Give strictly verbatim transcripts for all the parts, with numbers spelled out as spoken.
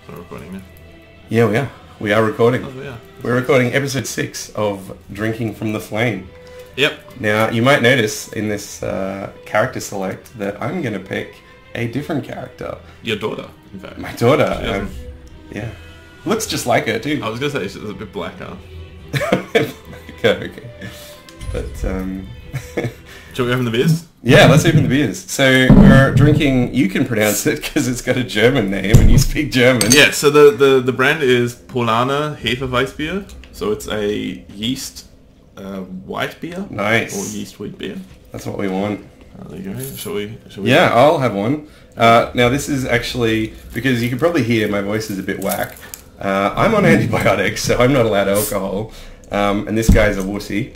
We're recording now. Yeah, we are. We are recording. Oh, yeah. We're recording episode six of Drinking from the Flame. Yep. Now, you might notice in this uh, character select that I'm going to pick a different character. Your daughter, in fact. My daughter. She Um, yeah. Looks just like her, too. I was going to say she's a bit blacker. okay, okay. But, um... Shall we open the beers? Yeah, let's open the beers. So, we're drinking... You can pronounce it because it's got a German name and you speak German. Yeah, so the, the, the brand is Polana Hefeweißbier. So it's a yeast uh, white beer. Nice. Or yeast wheat beer. That's what we want. Oh, there you go. Shall we? Shall we? Yeah, I'll have one. Uh, now, this is actually... Because you can probably hear my voice is a bit whack. Uh, I'm on antibiotics, so I'm not allowed alcohol. Um, and this guy's a wussy.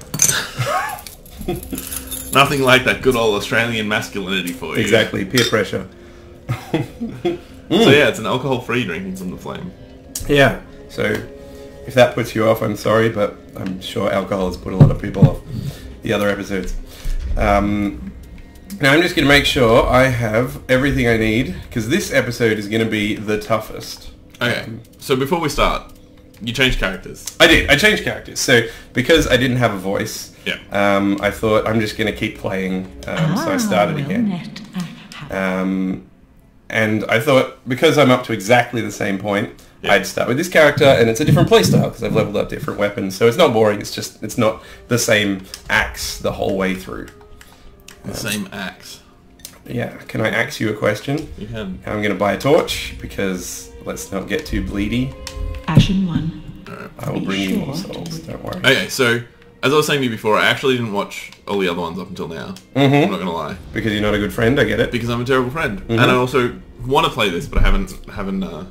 Nothing like that good old Australian masculinity for you. Exactly, peer pressure. mm. So yeah, it's an alcohol-free Drinking from the Flame. Yeah, so if that puts you off, I'm sorry, but I'm sure alcohol has put a lot of people off the other episodes. Um, now I'm just going to make sure I have everything I need, because this episode is going to be the toughest. Okay, um, so before we start, you changed characters. I did, I changed characters. So because I didn't have a voice... Yeah. Um, I thought I'm just going to keep playing, um, ah, so I started well again. Um, and I thought because I'm up to exactly the same point, yeah. I'd start with this character, and it's a different playstyle because I've leveled up different weapons. So it's not boring. It's just it's not the same axe the whole way through. The um, same axe. Yeah. Can I axe you a question? You can. I'm going to buy a torch because let's not get too bleedy. Ashen one. Right. I will Be bring sure you more souls. Don't worry. Okay, so. As I was saying to you before, I actually didn't watch all the other ones up until now. Mm-hmm. I'm not going to lie. Because you're not a good friend, I get it. Because I'm a terrible friend. Mm-hmm. And I also want to play this, but I haven't haven't uh,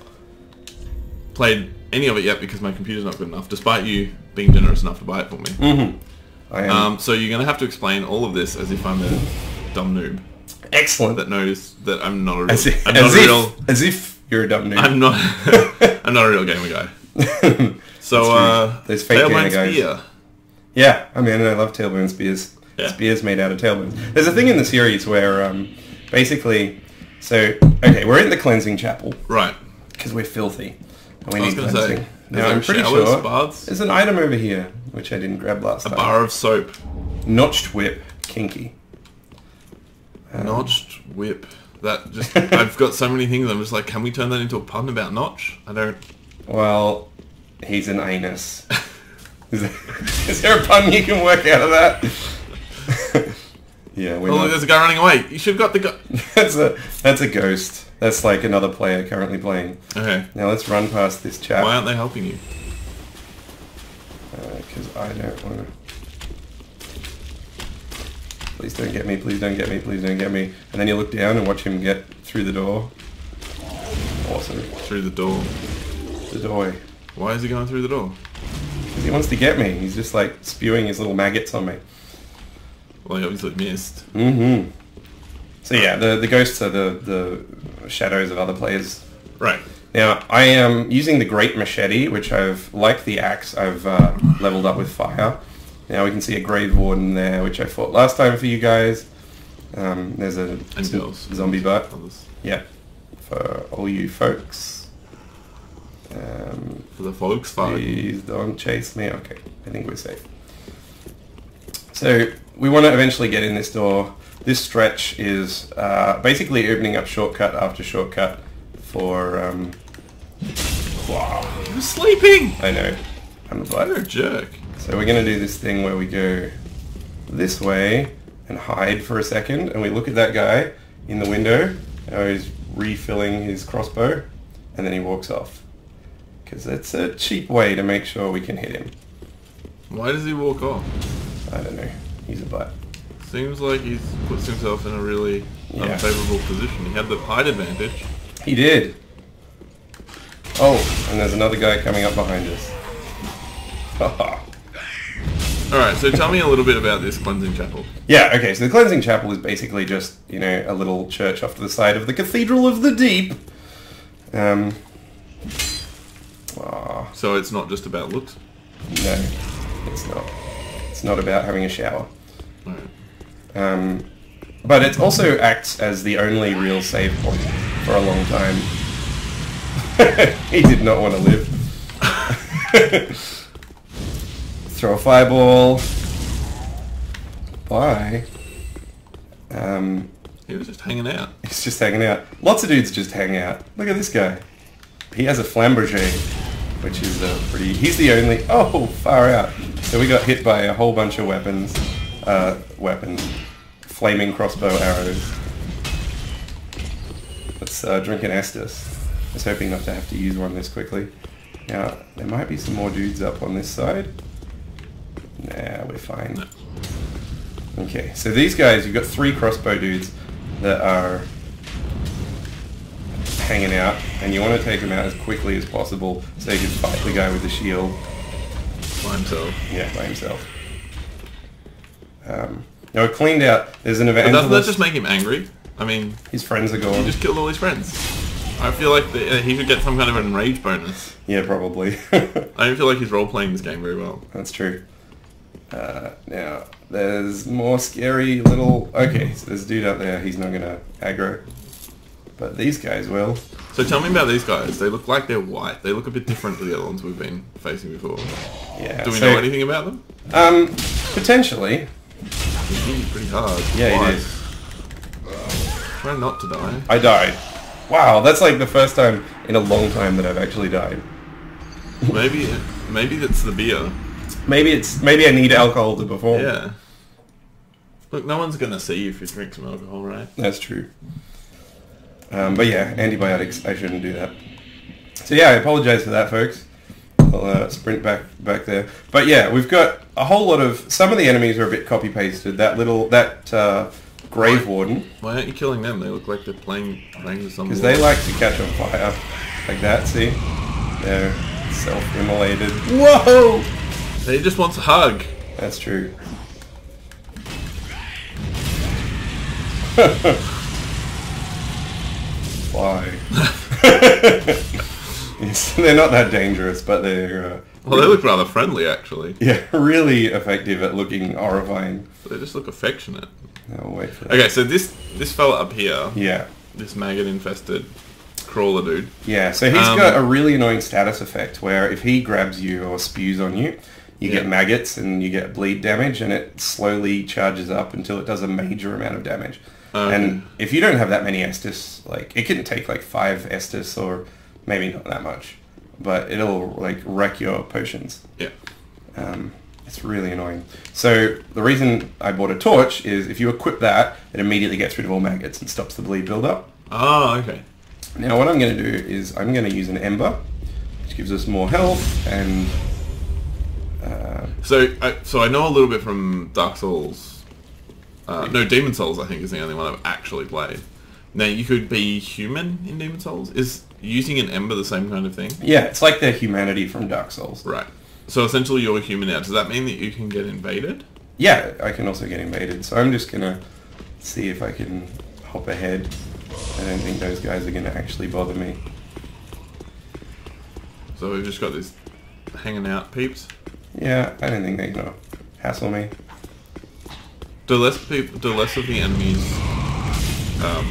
played any of it yet because my computer's not good enough, despite you being generous enough to buy it for me. Mm-hmm. I am. Um, so you're going to have to explain all of this as if I'm a dumb noob. Excellent. That knows that I'm not a real... As if, I'm not as a if, real, as if you're a dumb noob. I'm not, I'm not a real gamer guy. So, uh... There's fake gamer guys. Beer. Yeah, I mean, I love tailbone spears. Yeah. Spears made out of tailbones. There's a thing in the series where, um, basically, so, okay, we're in the cleansing chapel. Right. Because we're filthy. And we I was need going to cleansing. say, now, I'm pretty showers, sure baths? there's an item over here, which I didn't grab last a time. A bar of soap. Notched whip. Kinky. Um, Notched whip. That just, I've got so many things, I'm just like, can we turn that into a pun about Notch? I don't... Well, he's an anus. Is there, is there a pun you can work out of that? Yeah, we're oh, not... there's a guy running away. You should have got the guy. that's a that's a ghost. That's like another player currently playing. Okay. Now let's run past this chap. Why aren't they helping you? Because uh, I don't want to. Please don't get me. Please don't get me. Please don't get me. And then you look down and watch him get through the door. Awesome. Through the door. The doorway. Why is he going through the door? He wants to get me. He's just like spewing his little maggots on me. Well, he obviously missed. Mm-hmm. So yeah, the the ghosts are the, the shadows of other players. Right. Now, I am using the Great Machete, which I've, like the axe, I've uh, leveled up with fire. Now we can see a Grave Warden there, which I fought last time for you guys. Um, there's a and girls. zombie butt. Others. Yeah, for all you folks. Um, for the folks, fine. Please don't chase me. Okay, I think we're safe. So we want to eventually get in this door. This stretch is uh, basically opening up shortcut after shortcut for... Um, wow, you're sleeping! I know. I'm a butt. You're a jerk. So we're going to do this thing where we go this way and hide for a second, and we look at that guy in the window. Now he's refilling his crossbow, and then he walks off. Because it's a cheap way to make sure we can hit him. Why does he walk off? I don't know. He's a butt. Seems like he's puts himself in a really yeah. unfavourable position. He had the height advantage. He did. Oh, and there's another guy coming up behind us. Alright, so tell me a little bit about this cleansing chapel. Yeah, okay, so the cleansing chapel is basically just, you know, a little church off to the side of the Cathedral of the Deep. Um... Oh. So it's not just about looks? No, it's not. It's not about having a shower. Right. Um, but it also acts as the only real save point for a long time. He did not want to live. Throw a fireball. Bye. Um, he was just hanging out. He's just hanging out. Lots of dudes just hang out. Look at this guy. He has a flamberger, which is uh, pretty... He's the only... Oh, far out. So we got hit by a whole bunch of weapons. Uh, weapons. Flaming crossbow arrows. Let's uh, drink an Estus. I was hoping not to have to use one this quickly. Now, there might be some more dudes up on this side. Nah, we're fine. Okay, so these guys, you've got three crossbow dudes that are hanging out, and you want to take them out as quickly as possible so you can fight the guy with the shield. By himself. Yeah, by himself. Um, now, we've cleaned out, there's an But evangelist. doesn't that just make him angry? I mean, his friends are he gone. just killed all his friends. I feel like the, uh, he should get some kind of an enrage bonus. Yeah, probably. I don't feel like he's role-playing this game very well. That's true. Uh, now, there's more scary little... Okay, so there's a dude out there, he's not going to aggro. But these guys will. So tell me about these guys. They look like they're white. They look a bit different to the other ones we've been facing before. Yeah. Do we so, know anything about them? Um, potentially. He's really pretty hard. Yeah, Why? it is. Try not to die. I died. Wow, that's like the first time in a long time that I've actually died. Maybe, maybe that's the beer. Maybe it's maybe I need alcohol to perform. Yeah. Look, no one's gonna see you if you drink some alcohol, right? That's true. Um, but yeah, antibiotics. I shouldn't do that. So yeah, I apologize for that, folks. I'll uh, sprint back back there. But yeah, we've got a whole lot of... Some of the enemies are a bit copy pasted. That little that uh, grave warden. Why aren't you killing them? They look like they're playing playing with some. Because they like to catch on fire, like that. See, they're self-immolated. Whoa! He just wants a hug. That's true. Why? Yes, they're not that dangerous, but they're... Uh, Well, they look rather friendly, actually. yeah, really effective at looking horrifying. They just look affectionate. I'll wait for that. Okay, so this this fella up here, Yeah. this maggot-infested crawler dude. Yeah, so he's Um, got a really annoying status effect where if he grabs you or spews on you, you Yeah. get maggots and you get bleed damage, and it slowly charges up until it does a major amount of damage. Okay. And if you don't have that many Estus, like, it can take like five Estus or maybe not that much, but it'll like wreck your potions. Yeah. Um, it's really annoying. So the reason I bought a torch is if you equip that, it immediately gets rid of all maggots and stops the bleed build-up. Oh, okay. Now what I'm going to do is I'm going to use an ember, which gives us more health and... Uh, So, I, so I know a little bit from Dark Souls. Uh, no, Demon Souls, I think, is the only one I've actually played. Now, you could be human in Demon Souls. Is using an ember the same kind of thing? yeah, it's like the humanity from Dark Souls. Right. So essentially, you're human now. Does that mean that you can get invaded? Yeah, I can also get invaded. So I'm just going to see if I can hop ahead. I don't think those guys are going to actually bother me. So we've just got this hanging out peeps. Yeah, I don't think they're going to hassle me. Do less people, do less of the enemies um,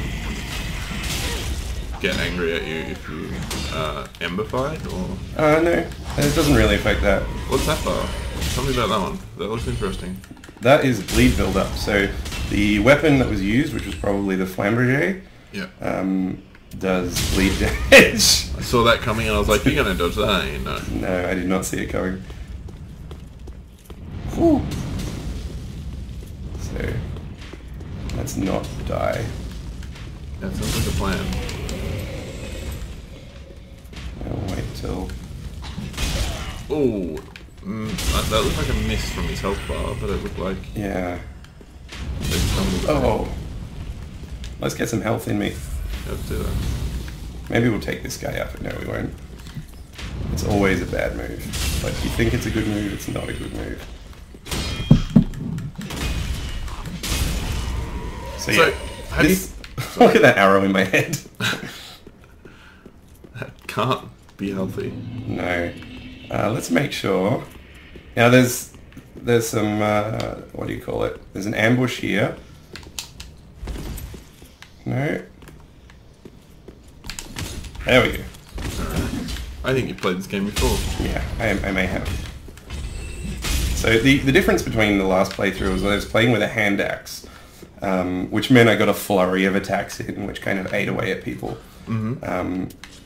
get angry at you if you uh, ember fight, or Uh, no, it doesn't really affect that. what's that bar? Tell me about that one. That looks interesting. That is bleed build-up. So the weapon that was used, which was probably the flamberger, Yeah. um, does bleed damage. I saw that coming and I was like, you're gonna dodge that, ain't you? No. No, I did not see it coming. Whew. So, let's not die. That sounds like a plan. I'll wait till... Oh, mm, that, that looked like a miss from his health bar, but it looked like Yeah. they stumbled. Oh. Let's get some health in me. Let's do that. Maybe we'll take this guy out, but no, we won't. It's always a bad move. But if you think it's a good move, it's not a good move. So, So, yeah. how This, look at that arrow in my head. That can't be healthy. No. Uh, let's make sure. Now there's there's some uh, what do you call it? There's an ambush here. No. There we go. I think you've played this game before. Yeah, I, I may have. So the, the difference between the last playthrough was I was playing with a hand axe, um, which meant I got a flurry of attacks in, which kind of ate away at people. Mm-hmm. Um,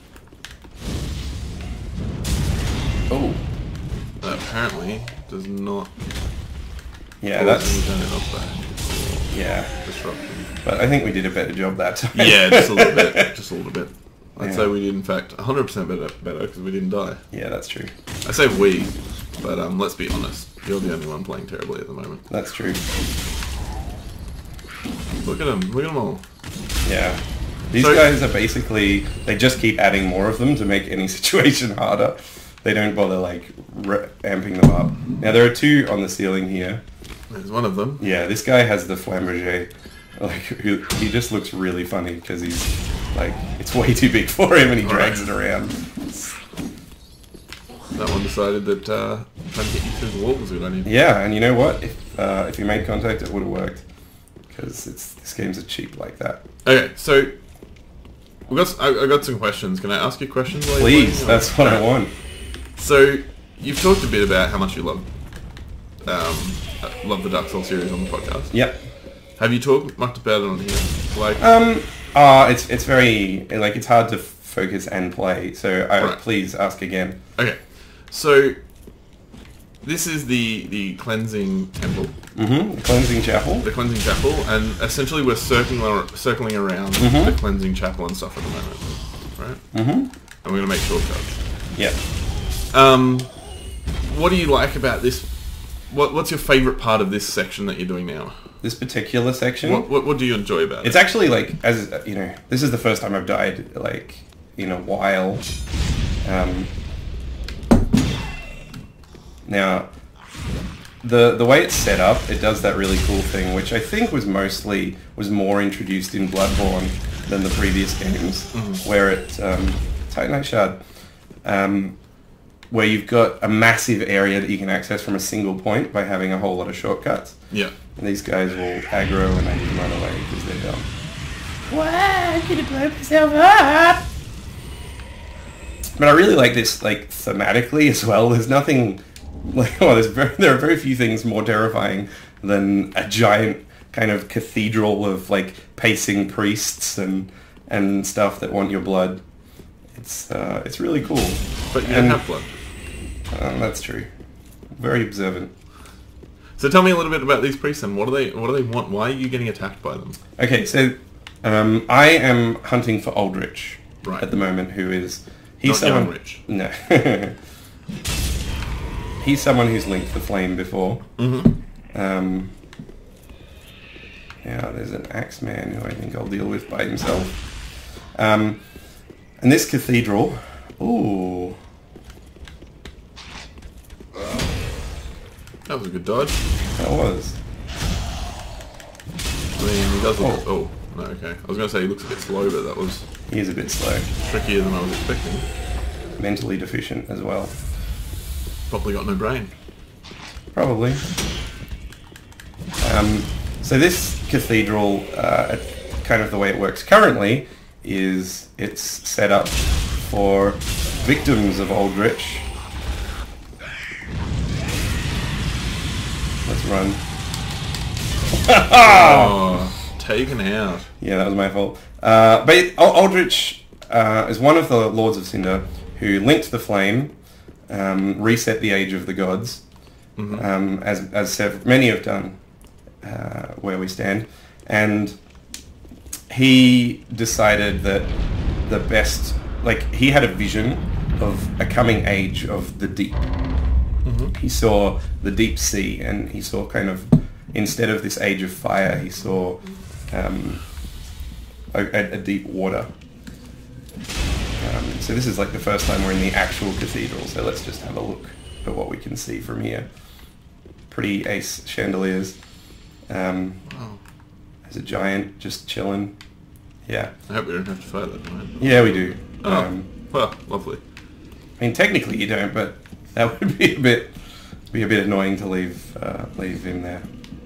oh. That apparently does not... Yeah, that's... Turn it off back. Yeah. Disruption. But I think we did a better job that time. Yeah, just a little bit. Just a little bit. I'd Yeah. say we did, in fact, one hundred percent better better because we didn't die. Yeah, that's true. I say we, but um, let's be honest. You're the only one playing terribly at the moment. That's true. Look at them. Look at them all. Yeah. These So- guys are basically... They just keep adding more of them to make any situation harder. They don't bother, like, re- amping them up. Now, there are two on the ceiling here. There's one of them. Yeah, this guy has the flamberger. Like, who, he just looks really funny because he's, like, it's way too big for him and he drags it around. That one decided that uh, trying to get you through the wall was a good idea. Yeah, and you know what? If uh, if you made contact, it would have worked. Because it's this game's a cheap like that. Okay, so we got. I, I got some questions. Can I ask you questions? While Please, you're playing, or- that's what I want. So you've talked a bit about how much you love um, uh, love the Dark Souls series on the podcast. Yep. Have you talked much about it on here? Like, Um. Uh, it's it's very like it's hard to focus and play. So I, Right. please ask again. okay, so this is the the cleansing temple, Mm-hmm. Cleansing chapel. the cleansing chapel, and essentially we're circling ar- circling around Mhm. the cleansing chapel and stuff at the moment, right? Mm-hmm. And we're gonna make shortcuts. Yeah. Um, what do you like about this? What What's your favourite part of this section that you're doing now? This particular section. What What, what do you enjoy about It's it? actually like, as you know, this is the first time I've died like in a while. Um, now, the the way it's set up, it does that really cool thing, which I think was mostly was more introduced in Bloodborne than the previous games, Mhm. where it um, Titanite Shard, um, where you've got a massive area that you can access from a single point by having a whole lot of shortcuts. Yeah. And these guys will aggro and they just run away because they're dumb. What? I'm gonna blow myself up! But I really like this, like, thematically as well. There's nothing, like, oh, there's very, there are very few things more terrifying than a giant kind of cathedral of, like, pacing priests and and stuff that want your blood. It's uh, it's really cool. But you And- don't have blood. Um, that's true. Very observant. So tell me a little bit about these priests and what do they what do they want? Why are you getting attacked by them? Okay, so um, I am hunting for Aldrich Right. at the moment, who is he's Not someone young rich. no he's someone who's linked the flame before. Mm-hmm. Um, now there's an axe man who I think I'll deal with by himself. Um, and this cathedral, ooh, That was a good dodge. that was. I mean, he does look... Oh. no, okay. I was going to say he looks a bit slow, but that was He is a bit slow, trickier than I was expecting. mentally deficient as well, Probably got no brain. probably. Um, so this cathedral, uh, kind of the way it works currently, is it's set up for victims of Aldrich. Let's run. Oh, taken out. Yeah, that was my fault. Uh, but Al- Aldrich uh, is one of the Lords of Cinder who linked the flame, um, reset the age of the gods, Mhm. um, as as sev- many have done uh, where we stand, and he decided that the best, like he had a vision of a coming age of the deep. Mhm. He saw the deep sea, and he saw kind of, instead of this age of fire, he saw um, a, a, a deep water. Um, so this is like the first time we're in the actual cathedral, so let's just have a look at what we can see from here. Pretty ace chandeliers. Um, Wow. there's a giant just chilling. Yeah. I hope we don't have to fight that tonight. Yeah, we do. Oh, Um, well, lovely. I mean, technically you don't, but that would be a bit be a bit annoying to leave uh, leave him there.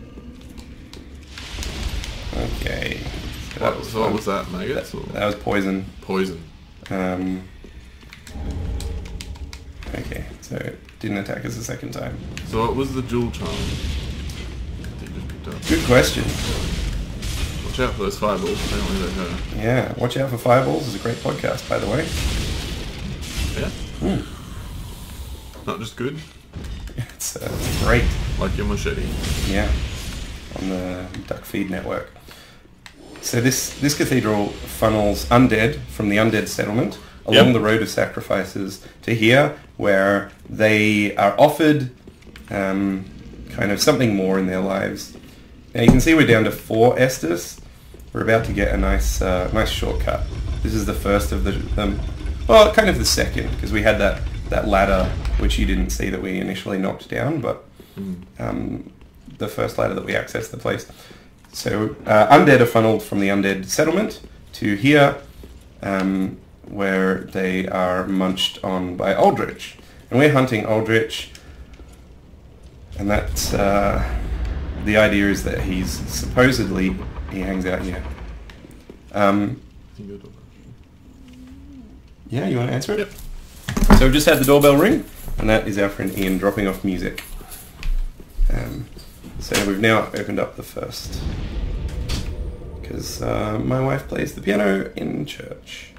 Okay. So What, so what fun. was that? Maggots or That was poison. poison? Um, so it didn't attack us a second time. So what was the jewel charm that you just picked up? Good question. Watch out for those fireballs, apparently they hurt. Yeah, watch out for fireballs is a great podcast, by the way. Yeah? Mm. Not just good? It's, uh, it's great. Like your machete. Yeah, on the Duck Feed Network. So this, this cathedral funnels undead from the undead settlement along yep. the road of sacrifices to here, where they are offered um, kind of something more in their lives. Now you can see we're down to four Estus. We're about to get a nice uh, nice shortcut. This is the first of the them. Well, kind of the second, because we had that, that ladder, which you didn't see that we initially knocked down, but um, the first ladder that we accessed the place. So uh, undead are funneled from the undead settlement to here, um, where they are munched on by Aldrich. And we're hunting Aldrich, and that's, uh, the idea is that he's supposedly, he hangs out here. Um, yeah, you want to answer it? Yep. So we've just had the doorbell ring, and that is our friend Ian dropping off music. Um, so we've now opened up the first, because uh, my wife plays the piano in church.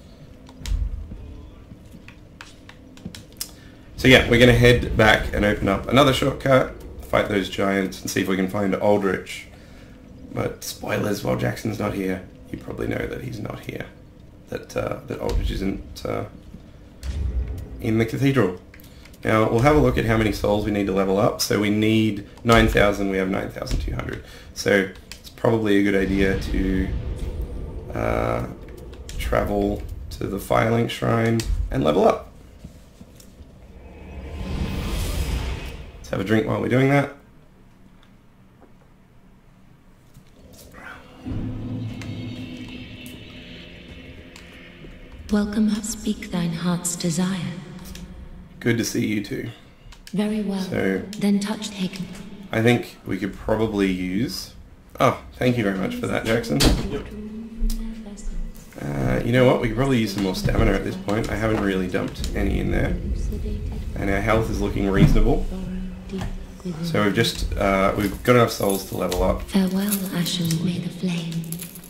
So yeah, we're going to head back and open up another shortcut, fight those giants, and see if we can find Aldrich. But spoilers, while Jackson's not here, you probably know that he's not here. That uh, that Aldrich isn't uh, in the cathedral. Now we'll have a look at how many souls we need to level up. So we need nine thousand. We have nine thousand two hundred. So it's probably a good idea to uh, travel to the Firelink Shrine and level up. Let's have a drink while we're doing that. Welcome, speak thine heart's desire. Good to see you too. Very well. So, then touch taken. I think we could probably use... Oh, thank you very much for that, Jackson. Uh, you know what? We could probably use some more stamina at this point. I haven't really dumped any in there. And our health is looking reasonable. So we've just... Uh, we've got enough souls to level up. Farewell, Ashen, may the flame.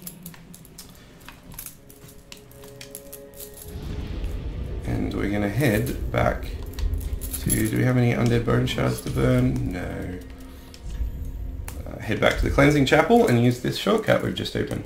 And we're going to head back to... Do we have any undead bone shards to burn? No. Uh, head back to the cleansing chapel and use this shortcut we've just opened.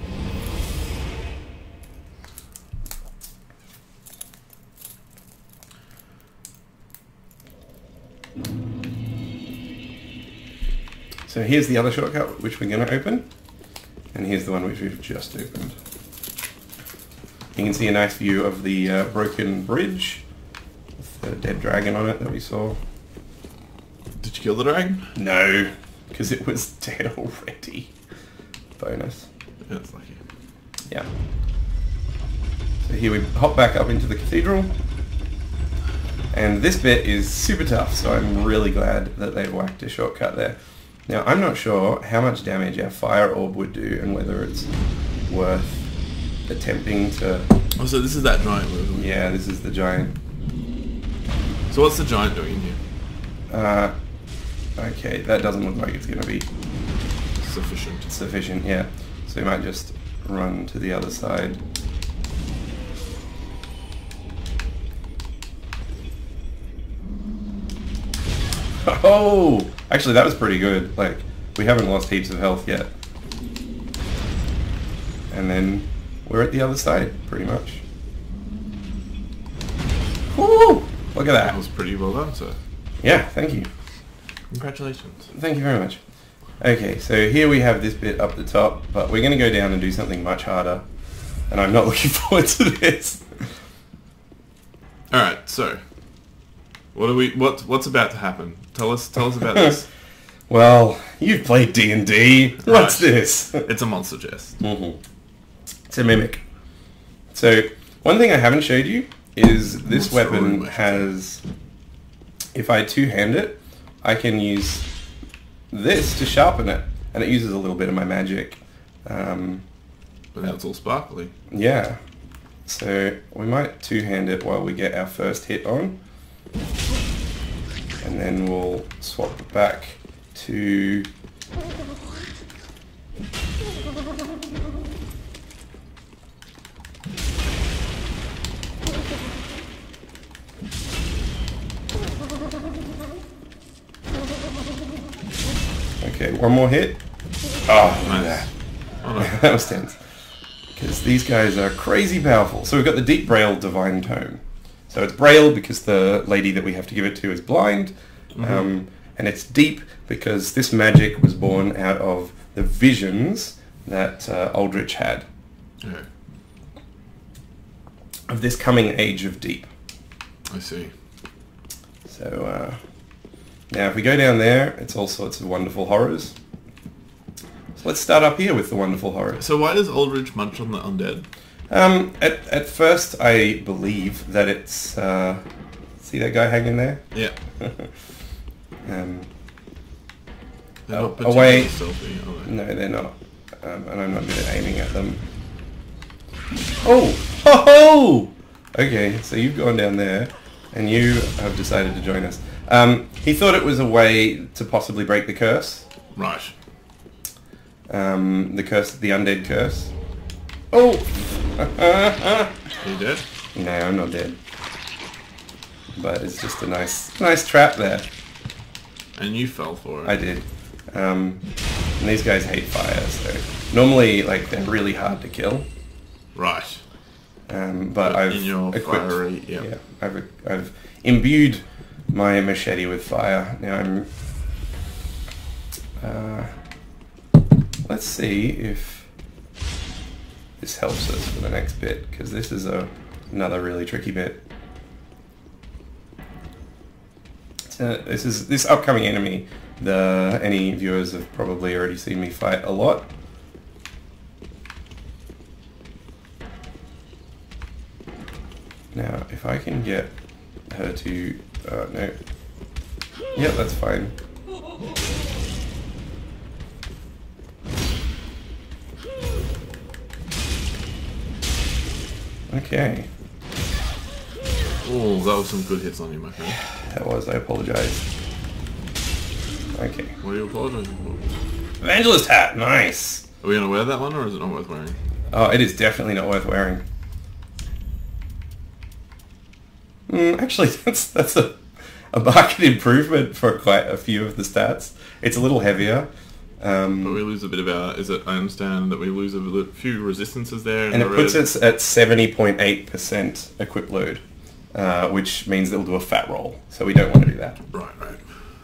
So here's the other shortcut which we're going to open. And here's the one which we've just opened. You can see a nice view of the uh, broken bridge with the dead dragon on it that we saw. Did you kill the dragon? No, because it was dead already. Bonus. Yeah, that's lucky. Yeah. So here we hop back up into the cathedral. And this bit is super tough, so I'm really glad that they've whacked a shortcut there. Now, I'm not sure how much damage our fire orb would do and whether it's worth attempting to... Oh, so this is that giant move. Yeah, this is the giant. So what's the giant doing in here? Uh, okay, that doesn't look like it's going to be... Sufficient. Sufficient, yeah. So we might just run to the other side. Oh! Actually, that was pretty good. Like, we haven't lost heaps of health yet. And then we're at the other side, pretty much. Woo! Look at that. That was pretty well done, sir. Yeah, thank you. Congratulations. Thank you very much. Okay, so here we have this bit up the top, but we're going to go down and do something much harder. And I'm not looking forward to this. Alright, so... What are we... What, what's about to happen? Tell us Tell us about this. Well, you've played D and D. What's Right. this? It's a monster chest. Mm-hmm. It's a mimic. So, one thing I haven't showed you is this Monster weapon room, I should has... If I two-hand it, I can use this to sharpen it. And it uses a little bit of my magic. Um, But now it's all sparkly. yeah. So, we might two-hand it while we get our first hit on. And then we'll swap it back to... Okay, one more hit. Oh, look at that. Oh, no. That was tense. Because these guys are crazy powerful. So we've got the Deep Braille Divine Tome. So it's Braille because the lady that we have to give it to is blind. Mm-hmm. um, and it's deep because this magic was born out of the visions that uh, Aldrich had. Okay. Of this coming age of deep. I see. So uh, now if we go down there, it's all sorts of wonderful horrors. So let's start up here with the wonderful horrors. So why does Aldrich munch on the undead? Um, at, at first I believe that it's... Uh, see that guy hanging there? Yeah. um, They're oh, not particularly away. stealthy, are they? No, they're not. Um, and I'm not good at aiming at them. Oh! Ho ho! Okay, so you've gone down there, and you have decided to join us. Um, he thought it was a way to possibly break the curse. Right. Um, the curse, the undead curse. Oh! Are you dead? No, I'm not dead. But it's just a nice, nice trap there. And you fell for it. I did. Um, and these guys hate fire, so normally, like, they're really hard to kill. Right. Um, but In I've your equipped, fiery, yep. yeah, I've I've imbued my machete with fire. Now I'm. Uh, let's see if this helps us for the next bit, because this is a another really tricky bit. Uh, this is this upcoming enemy. The any viewers have probably already seen me fight a lot. Now, if I can get her to... Uh, no. Yeah, that's fine. Okay. Oh, that was some good hits on you, my friend. That was, I apologize. Okay. What are you apologising for? Evangelist hat, nice! Are we going to wear that one, or is it not worth wearing? Oh, it is definitely not worth wearing. Mm, actually, that's that's a, a market improvement for quite a few of the stats. It's a little heavier. Um, But we lose a bit of our... Is it? I understand that we lose a li- few resistances there. and the it puts red. us at seventy point eight percent equip load, uh, which means that we'll do a fat roll. So we don't want to do that. Right, right.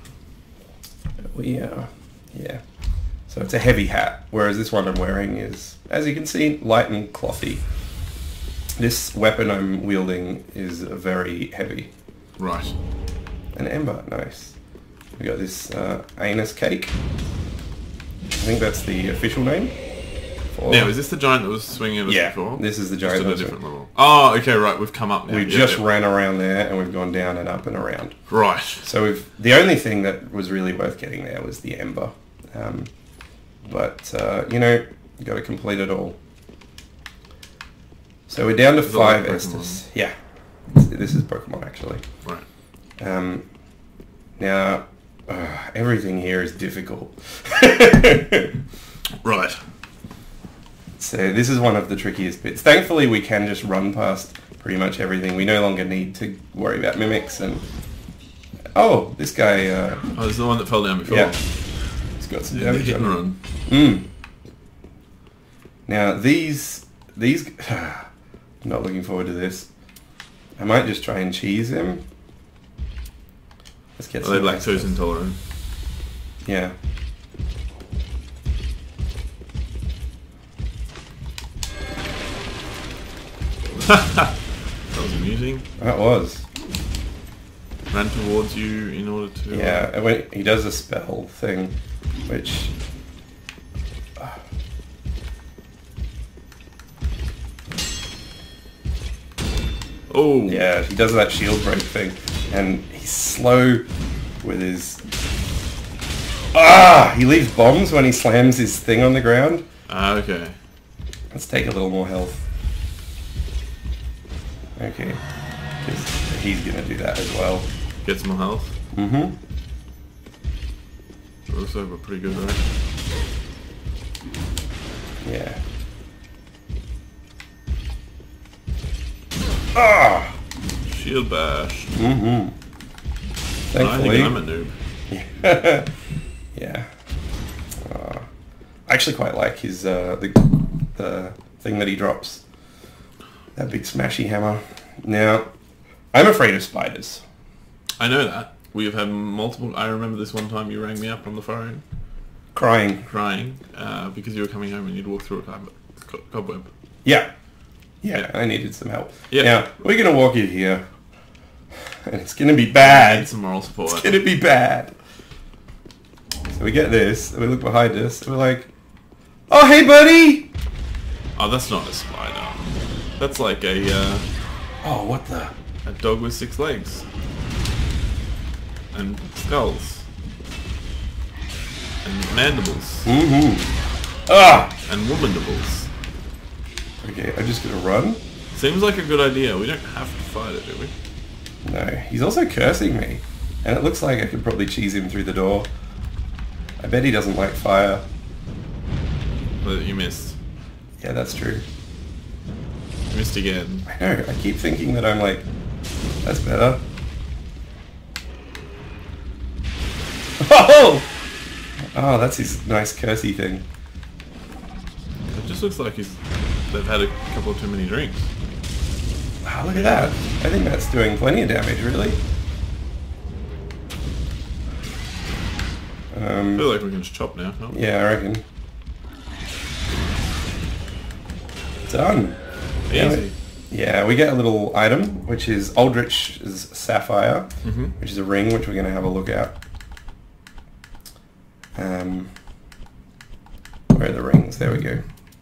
We, uh, yeah. So it's a heavy hat, whereas this one I'm wearing is, as you can see, light and clothy. This weapon I'm wielding is very heavy. Right. An ember, nice. We got this uh, anus cake. I think that's the official name. For... Now, is this the giant that was swinging at us Yeah, before? this is the Just giant at a that was different level. Oh, okay, right. We've come up now. We Yeah, just yeah. ran around there and we've gone down and up and around. Right. So we've, the only thing that was really worth getting there was the ember. Um, but, uh, you know, you got to complete it all. So we're down to Is it like five Pokemon? Estus. Yeah. This is Pokemon, actually. Right. Um, now, uh, everything here is difficult. Right. So this is one of the trickiest bits. Thankfully, we can just run past pretty much everything. We no longer need to worry about mimics and... Oh, this guy... Uh, Oh, this is the one that fell down before. yeah. He's got some Yeah, the damage hit on and him. run. Mm. Now, these... These... I'm not looking forward to this. I might just try and cheese him. Let's get Are they some... lactose intolerant? Yeah. That was amusing. That was. Ran towards you in order to... Yeah, and when he does a spell thing, which... Oh! Yeah, he does that shield break thing, and he's slow with his... Ah! He leaves bombs when he slams his thing on the ground. Ah, okay. Let's take a little more health. Okay. 'Cause he's gonna do that as well. Get some more health. Mm-hmm. We also have a pretty good rate. Yeah. Ah! Shield bash. Mm-hmm. Thankfully. I think I'm a noob. Yeah. Yeah. Uh, I actually quite like his uh, the the thing that he drops. That big smashy hammer. Now, I'm afraid of spiders. I know that. We have had multiple... I remember this one time you rang me up on the phone. Crying. Crying. Uh, because you were coming home and you'd walk through a cob- co- cobweb. Yeah. yeah. Yeah. I needed some help. Yeah. Now, we're going to walk in here. And it's going to be I bad. need some moral support. It's going to be bad. So we get this, and we look behind us, and we're like, oh, hey, buddy! Oh, that's not a spider. That's like a, uh, Oh, what the? a dog with six legs. And skulls. And mandibles. Mm-hmm. Ah! And womandibles. Okay, I'm just going to run. Seems like a good idea. We don't have to fight it, do we? No, he's also cursing me. And it looks like I could probably cheese him through the door. I bet he doesn't like fire. But you missed. Yeah, that's true. You missed again. I know, I keep thinking that I'm like, that's better. Oh! Oh, that's his nice cursey thing. It just looks like he's they've had a couple of too many drinks. Wow, look at that. I think that's doing plenty of damage, really. I Um, feel like we can just chop now, can't we? yeah, I reckon. Done. Yeah, Easy. we, yeah, we get a little item, which is Aldrich's Sapphire, Mm-hmm. which is a ring, which we're going to have a look at. Um, where are the rings? There we go.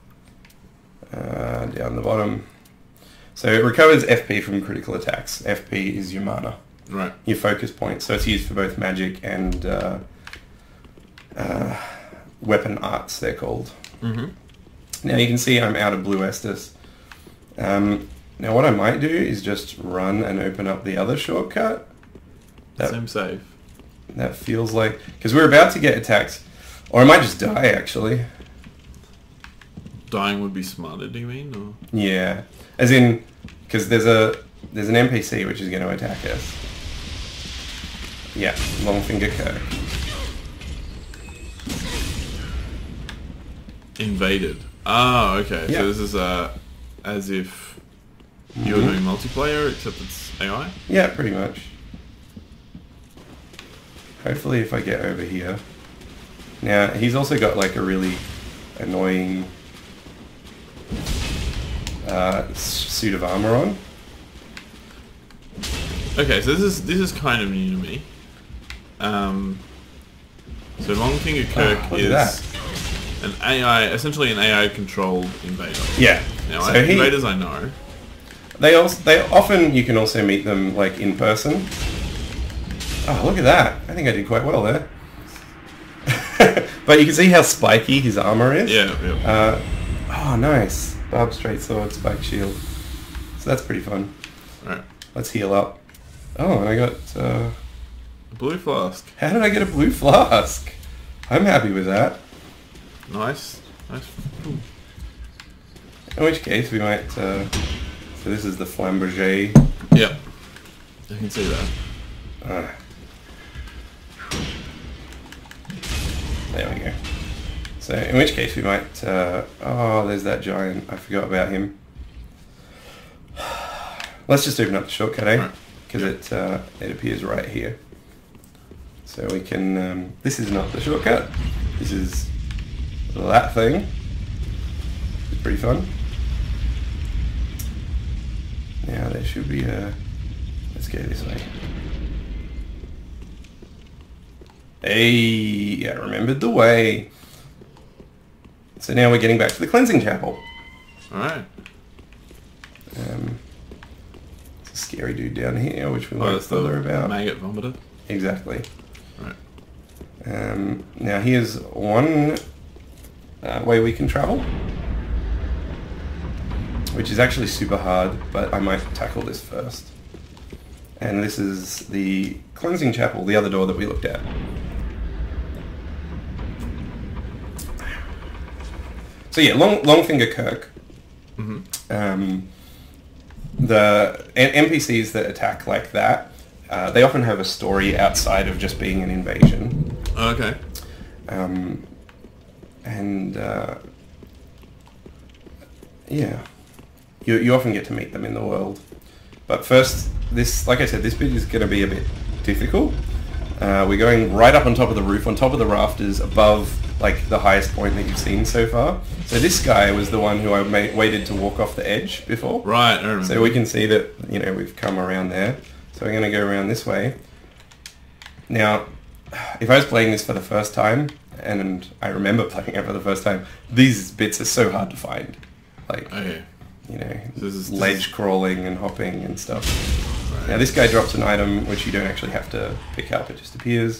Uh, down the bottom. So it recovers F P from critical attacks. F P is your mana, Right. your focus point. So it's used for both magic and uh, uh, weapon arts, they're called. Mm-hmm. Now you can see I'm out of Blue Estus. Um, now what I might do is just run and open up the other shortcut. That, Same save. that feels like... Because we're about to get attacked. Or I might just die, actually. Dying would be smarter, do you mean? Or? Yeah. As in... Because there's a there's an N P C which is going to attack us. Yeah, Longfinger Kirk. Invaded. Ah, okay. Yeah. So this is uh, as if you're Mhm. doing multiplayer, except it's A I? Yeah, pretty much. Hopefully if I get over here. Now, he's also got like a really annoying uh, s- suit of armor on. Okay, so this is this is kind of new to me. Um, so Longfinger Kirk Oh, look at is that. an A I, essentially an A I-controlled invader. Yeah. Now, So I- he- invaders I know. They also they often you can also meet them like in person. Oh, look at that! I think I did quite well there. But you can see how spiky his armor is. Yeah, yeah. Uh, oh, nice. Barb straight sword, spike shield. So that's pretty fun. Right. Let's heal up. Oh, and I got... Uh, A blue flask. how did I get a blue flask? I'm happy with that. Nice. Nice. Ooh. In which case we might... Uh, so this is the Flamberger. Yep. I can see that. Uh, there we go. So in which case we might... Uh, oh, there's that giant. I forgot about him. Let's just open up the shortcut, eh? Right. Because it, uh, it appears right here. So we can... Um, this is not the shortcut. This is that thing. It's pretty fun. Now there should be a... Let's go this way. Hey, I remembered the way. So now we're getting back to the cleansing chapel. Alright. Um, it's a scary dude down here, which we Oh, won't that's the bother about. maggot vomiter. Exactly. Right. Um, now here's one uh, way we can travel, which is actually super hard, but I might tackle this first. And this is the cleansing chapel, the other door that we looked at. So yeah, Long, Longfinger Kirk. Mm-hmm. Um, the N P Cs that attack like that, uh, they often have a story outside of just being an invasion. Oh, okay. Um, and uh, yeah, you you often get to meet them in the world. But first, this, like I said, this bit is going to be a bit difficult. Uh, we're going right up on top of the roof, on top of the rafters, above like the highest point that you've seen so far. So this guy was the one who I ma- waited to walk off the edge before. Right, I remember. So we can see that, you know, we've come around there. So we're going to go around this way. Now, if I was playing this for the first time, and I remember playing it for the first time, these bits are so hard to find. Like, Okay. you know, This is- ledge this is- crawling and hopping and stuff. Right. Now this guy drops an item which you don't actually have to pick up, it just appears.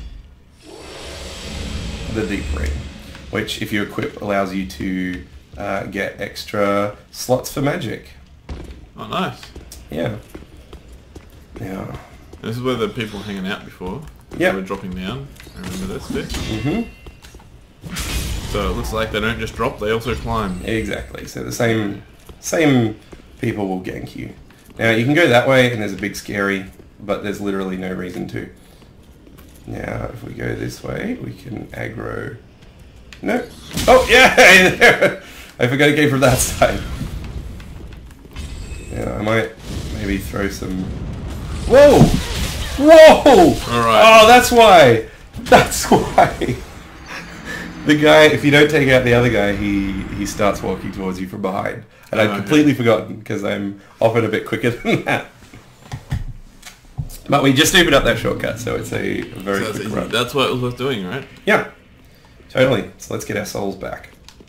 The Deep Ring, which if you equip allows you to uh, get extra slots for magic. Oh, nice. Yeah. Yeah. This is where the people were hanging out before. Yeah. They were dropping down. I remember this bit. Mm-hmm. So it looks like they don't just drop, they also climb. Exactly. So the same same people will gank you. Now you can go that way and there's a big scary, but there's literally no reason to. Now if we go this way, we can aggro. No. Oh yeah! I forgot it came from that side. Yeah, I might maybe throw some. Whoa! Whoa! All right. Oh, that's why. That's why. The guy, if you don't take out the other guy, he, he starts walking towards you from behind. And Oh, I'd okay. completely forgotten, because I'm often a bit quicker than that. But we just opened up that shortcut, so it's a very So that's, quick easy. run. That's what it was worth doing, right? Yeah, totally. So let's get our souls back.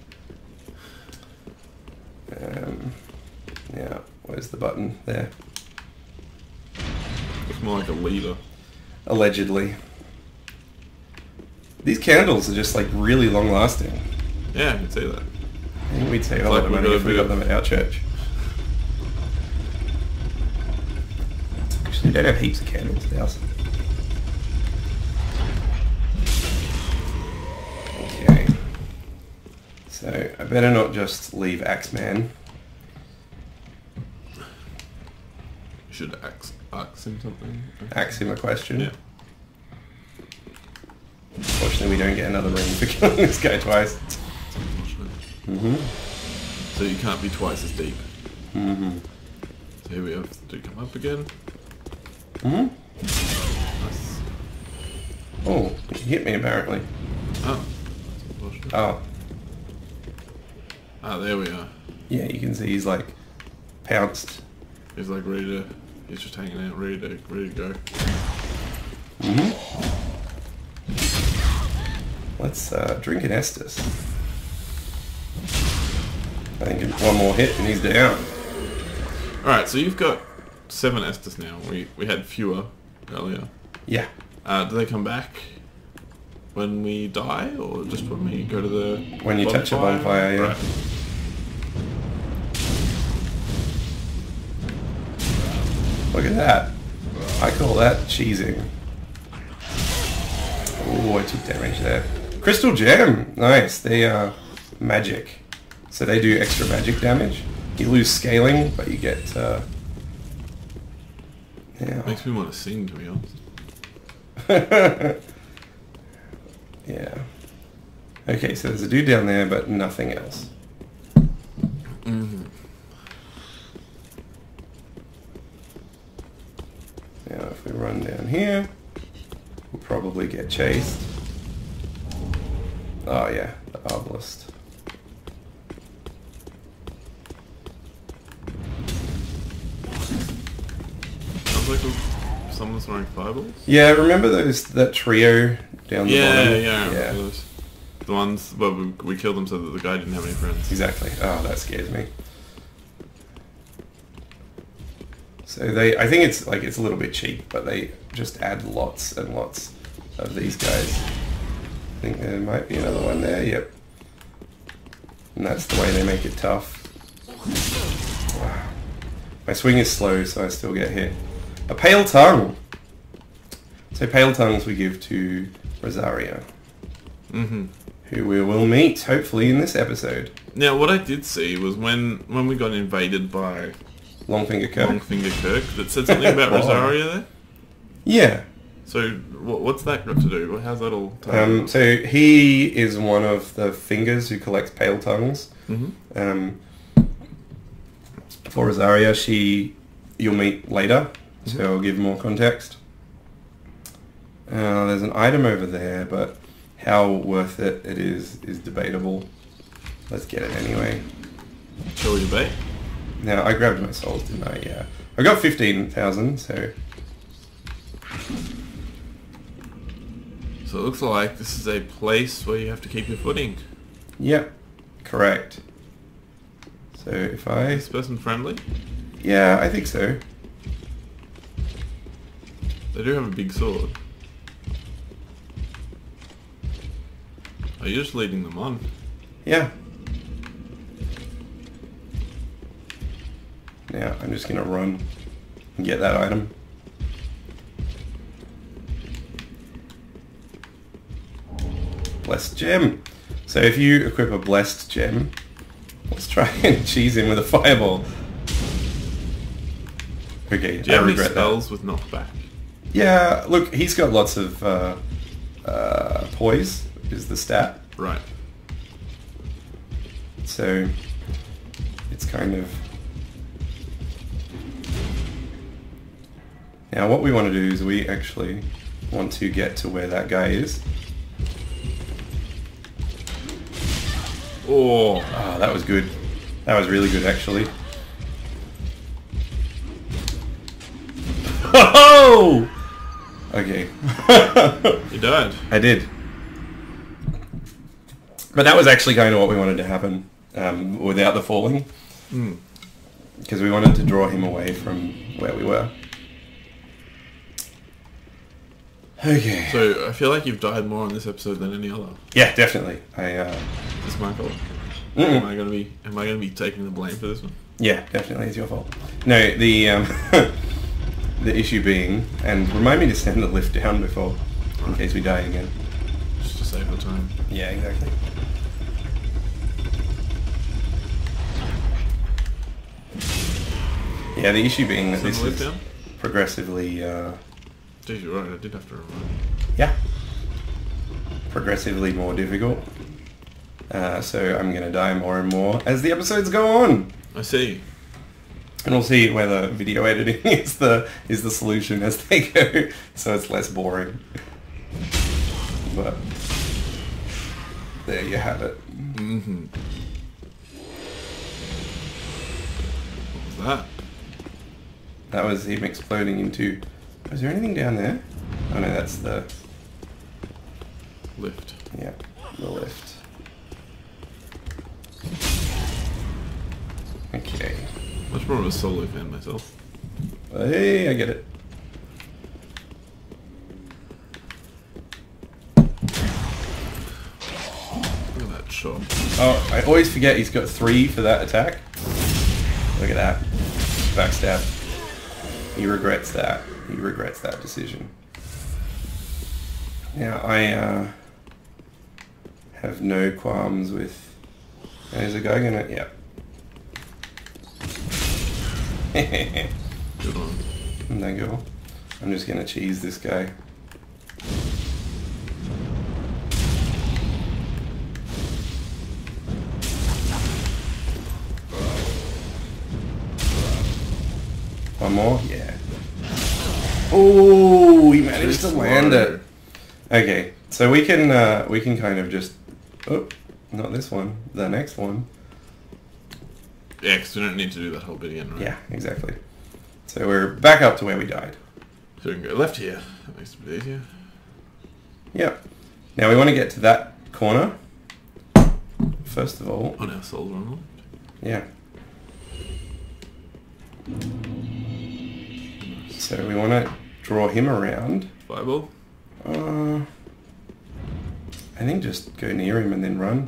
Um, yeah, where's the button? There. It's more like a leader. Allegedly. These candles are just like really long lasting. Yeah, I can see that. I think we'd save a It's lot like of we money got a if we bit got of- them at our church. Actually, we don't have heaps of candles at ours. Okay. So, I better not just leave Axeman. You should ask, ask him something. Ask him a question. Yeah. Unfortunately, we don't get another ring for killing this guy twice. Mm-hmm. So you can't be twice as deep. Mm-hmm. So here we have to come up again. Mm-hmm. Nice. Oh, he hit me apparently. Oh. That's unfortunate. Oh, Ah, there we are. yeah, you can see he's like pounced. He's like ready to, he's just hanging out, ready to, ready to go. Mm-hmm. Let's uh, drink an Estus. I think it's one more hit and he's down. Alright, so you've got seven Estus now. We we had fewer earlier. Yeah. Uh, do they come back when we die, or just when we go to the When you touch a bonfire, yeah. Right. Look at that. I call that cheesing. Oh, I took damage there. Crystal Gem. Nice. They are magic. So they do extra magic damage. You lose scaling, but you get... Uh, yeah. Makes me want to sing, to be honest. Yeah. Okay, so there's a dude down there, but nothing else. Mm-hmm. Now, if we run down here, we'll probably get chased. Oh yeah, the obelisk. Sounds like someone's throwing fireballs. Yeah, remember those that trio down the Yeah, bottom? yeah, yeah. I remember yeah. those. The ones, well, we, we killed them so that the guy didn't have any friends. Exactly. Oh, that scares me. So they, I think it's like it's a little bit cheap, but they just add lots and lots of these guys. I think there might be another one there. Yep. And that's the way they make it tough. Wow. My swing is slow, so I still get hit. a pale tongue. So pale tongues we give to Rosaria, Mm-hmm. who we will meet hopefully in this episode. Now, what I did see was when when we got invaded by Longfinger Kirk. Longfinger Kirk, that said something about Rosaria there. Yeah. So what, what's that got to do? How's that all? Um, so he is one of the fingers who collects pale tongues. Mm-hmm. Um, for Rosaria, she you'll meet later, so Mm-hmm. I'll give more context. Uh, there's an item over there, but how worth it it is is debatable. Let's get it anyway. Shall we debate? Now, I grabbed my souls, didn't I? Yeah. I got fifteen thousand, so... So it looks like this is a place where you have to keep your footing. Yep. Correct. So if I... Is this person friendly? Yeah, I think so. They do have a big sword. Are you just leading them on? Yeah. Now, I'm just going to run and get that item. Blessed gem. So if you equip a blessed gem, let's try and cheese him with a fireball. Okay, Do you I have any regret spells that. with knockback? Yeah, look, he's got lots of uh, uh, poise, is the stat. Right. So it's kind of... Now what we want to do is we actually want to get to where that guy is. Oh, Ah, that was good. That was really good, actually. Oh! Okay. you died. I did. But that was actually kind of what we wanted to happen um, without the falling. Mm. Because we wanted to draw him away from where we were. Okay. So I feel like you've died more on this episode than any other. Yeah, definitely. I uh, Is this my fault? Mm-mm. Am I gonna be? Am I gonna be taking the blame for this one? yeah, definitely, it's your fault. No, the um, the issue being, and remind me to send the lift down before, in case we die again. Just to save the time. Yeah, exactly. Yeah, the issue being that Send this the lift is down. progressively, uh, Geez, you're right. I did have to remind. yeah, progressively more difficult. Uh, so I'm going to die more and more as the episodes go on. I see. And we'll see whether video editing is the is the solution as they go, so it's less boring. But there you have it. Mm-hmm. What was that? That was him exploding into... Is there anything down there? Oh no, that's the... Lift. Yeah, the lift. Okay. Much more of a solo fan myself. Hey, I get it. Look at that shot. Oh, I always forget he's got three for that attack. Look at that. Backstab. He regrets that. He regrets that decision. Now, I uh, have no qualms with... Is a guy gonna... Yeah. Good one. And then go. I'm just gonna cheese this guy. One more? Yeah. Oh, he managed to land it. Okay, so we can uh, we can kind of just... Oh, not this one. The next one. Yeah, because we don't need to do that whole bit again, right? Yeah, exactly. So we're back up to where we died. So we can go left here. That makes it a bit easier. Yep. Now we want to get to that corner. First of all. On our souls are on the left. Yeah. So we want to draw him around. Fireball. Uh, I think just go near him and then run.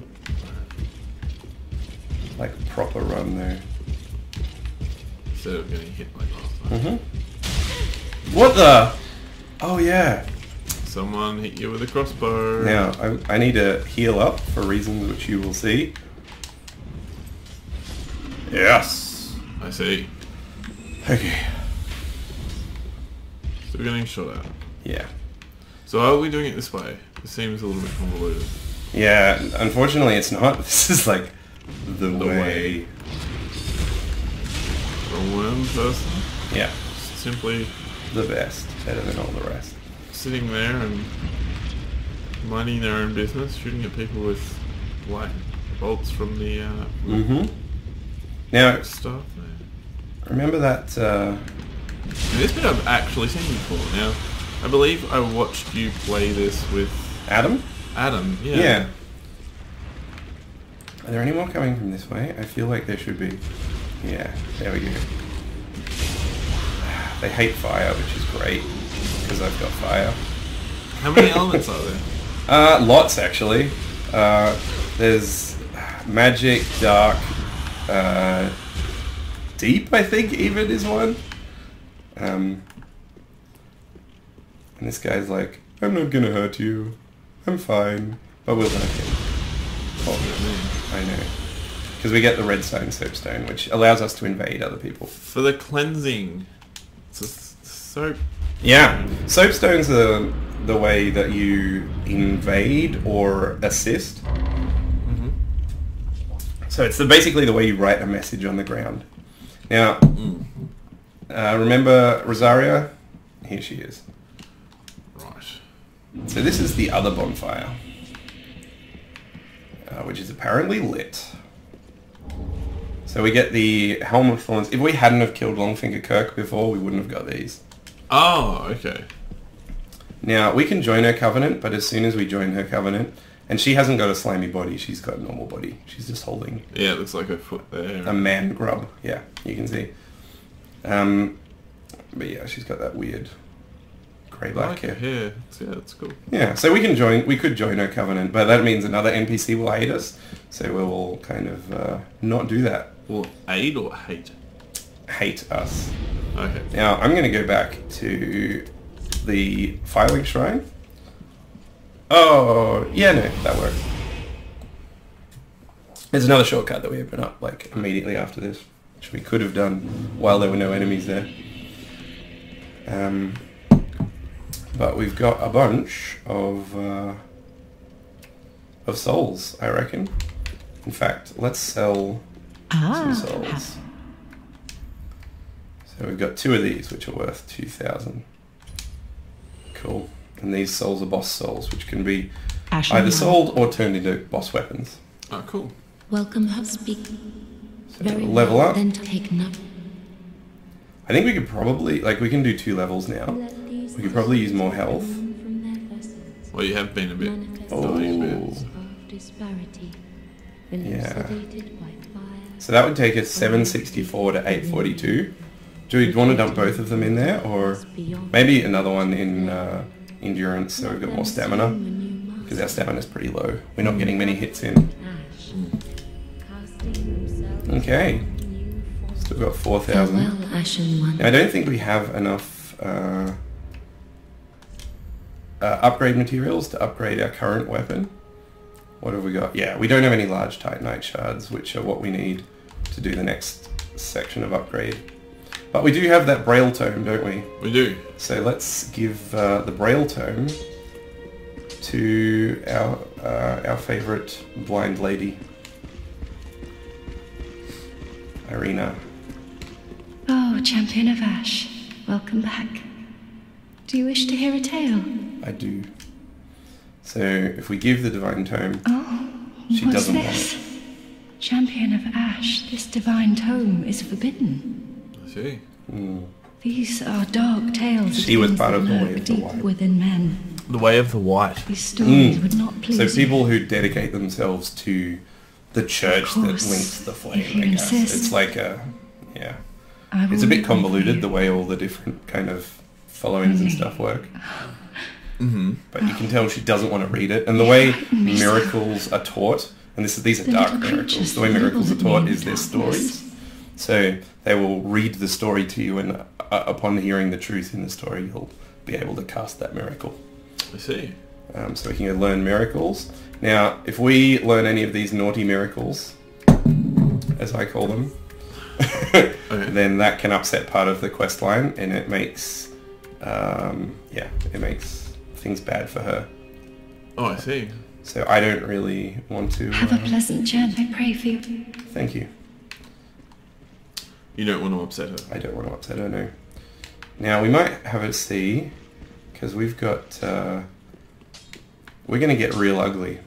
Like a proper run though. Instead of getting hit like last time. Mm-hmm. What the? Oh yeah. Someone hit you with a crossbow. Now, I, I need to heal up for reasons which you will see. Yes. I see. Okay. Still getting shot at. Yeah. So are we doing it this way? It seems a little bit convoluted. Yeah, unfortunately it's not. This is like the, The way. way. For one person, Yeah, simply the best. Better than all the rest. sitting there and minding their own business, shooting at people with light bolts from the uh, Mm-hmm. Now, stuff there. remember that... Uh, And this bit I've actually seen before. Now, I believe I watched you play this with Adam? Adam. Yeah. Yeah. Are there any more coming from this way? I feel like there should be. Yeah, there we go. They hate fire, which is great, because I've got fire. How many elements are there? Uh, lots, actually. Uh, there's magic, dark, uh, deep, I think, even is one. Um, and this guy's like, I'm not gonna hurt you. I'm fine. But we'll hurt him. Oh, I know. Because we get the redstone soapstone, which allows us to invade other people. For the cleansing. It's a s- soap. Yeah. Soapstones are the way that you invade or assist. Mm-hmm. So it's the, basically the way you write a message on the ground. Now, Mm. uh, remember Rosaria? Here she is. Right. So this is the other bonfire, uh, which is apparently lit. So we get the Helm of Thorns. If we hadn't have killed Longfinger Kirk before, we wouldn't have got these. Oh, okay. Now, we can join her covenant, but as soon as we join her covenant, and she hasn't got a slimy body, she's got a normal body. She's just holding Yeah, it looks like a foot there. a man grub. Yeah, you can see. Um, but yeah, she's got that weird grey I black like her hair. hair. It's- Yeah, that's cool. Yeah, so we can join. We could join her covenant, but that means another N P C will hate us. So we will kind of uh, not do that. Well, aid or hate? Hate us. Okay. Now I'm going to go back to the filing shrine. Oh yeah, no, that works. There's another shortcut that we open up like immediately after this, which we could have done while there were no enemies there. Um, but we've got a bunch of uh, of souls, I reckon. In fact, let's sell Ah, some souls. So we've got two of these, which are worth two thousand. Cool. And these souls are boss souls, which can be Ashen either Light. sold or turned into boss weapons. Oh, cool. Welcome, hub speak. So Very level well, up. then take no. I think we could probably, like, we can do two levels now. We could probably use more health. Well, you have been a bit. Oh. dying a bit. Yeah. So that would take us seven sixty-four to eight forty-two. Do we want to dump both of them in there, or maybe another one in uh, endurance so we've got more stamina? Because our stamina's pretty low. We're not getting many hits in. Okay. Still got four thousand. Farewell, Ashen One. Now, I don't think we have enough uh, uh, upgrade materials to upgrade our current weapon. What have we got? Yeah, we don't have any large Titanite shards, which are what we need to do the next section of upgrade. But we do have that Braille Tome, don't we? We do. So let's give uh, the Braille Tome to our uh, our favourite blind lady, Irina. Oh, Champion of Ash, welcome back. Do you wish to hear a tale? I do. So if we give the Divine Tome, Oh, She what's doesn't want this? Champion of Ash, this divine tome is forbidden. I see. mm, These are dark tales. of She was things part that of the lurk Way of the deep White. within men. The way of the white. These stories Mm. would not please so you. people who dedicate themselves to the church Of that course, links the flame, if you I guess. insist. It's like a, yeah. I It's will a bit read them for convoluted you. the way all the different kind of followings and stuff work. Mm-hmm. But you can tell she doesn't want to read it. And the way frighten me so. miracles are taught, and this is, these are The dark little miracles, creatures the way that miracles are nibble at taught me is in their darkness. stories. So they will read the story to you and uh, upon hearing the truth in the story, you'll be able to cast that miracle. I see. Um, so we can go learn miracles. Now, if we learn any of these naughty miracles, as I call them, Okay. then that can upset part of the quest line, and it makes, um, yeah, it makes things bad for her. Oh, I see. So I don't really want to... Have a uh, pleasant journey, I pray for you. Thank you. You don't want to upset her. I don't want to upset her, no. Now, we might have a see, because we've got... Uh, we're going to get real ugly.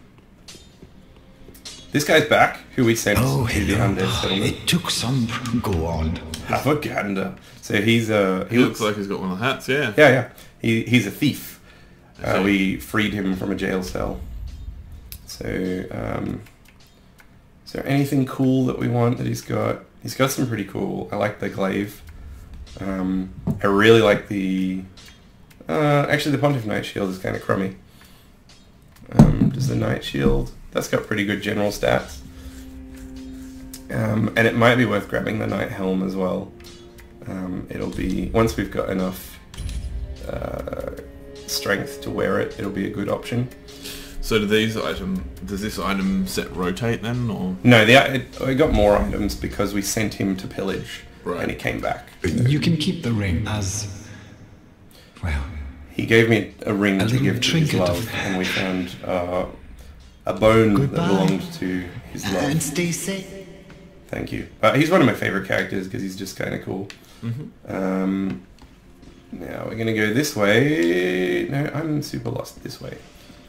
This guy's back, who we sent Oh, to the hello. undead settlement. It took some... Go on. Propaganda. So he's a... He looks like he's got one of the hats, yeah. Yeah, yeah. He, he's a thief. I Uh, see. we freed him from a jail cell. So, um... is there anything cool that we want that he's got? He's got some pretty cool... I like the glaive. Um, I really like the... Uh, actually, the Pontiff Knight Shield is kind of crummy. Um, does the Knight Shield... That's got pretty good general stats. Um, and it might be worth grabbing the Knight Helm as well. Um, it'll be... Once we've got enough uh, strength to wear it, it'll be a good option. So do these item, does this item set rotate then, or? No, the, it, I got more items because we sent him to pillage, Right. and he came back. You can keep the ring as... Well, He gave me a ring A to little give to his trinket love, of- and we found uh, a bone Goodbye. that belonged to his love. and stay safe. Thank you. Uh, he's one of my favorite characters because he's just kind of cool. Mm-hmm. Um, now we're going to go this way. No, I'm super lost this way.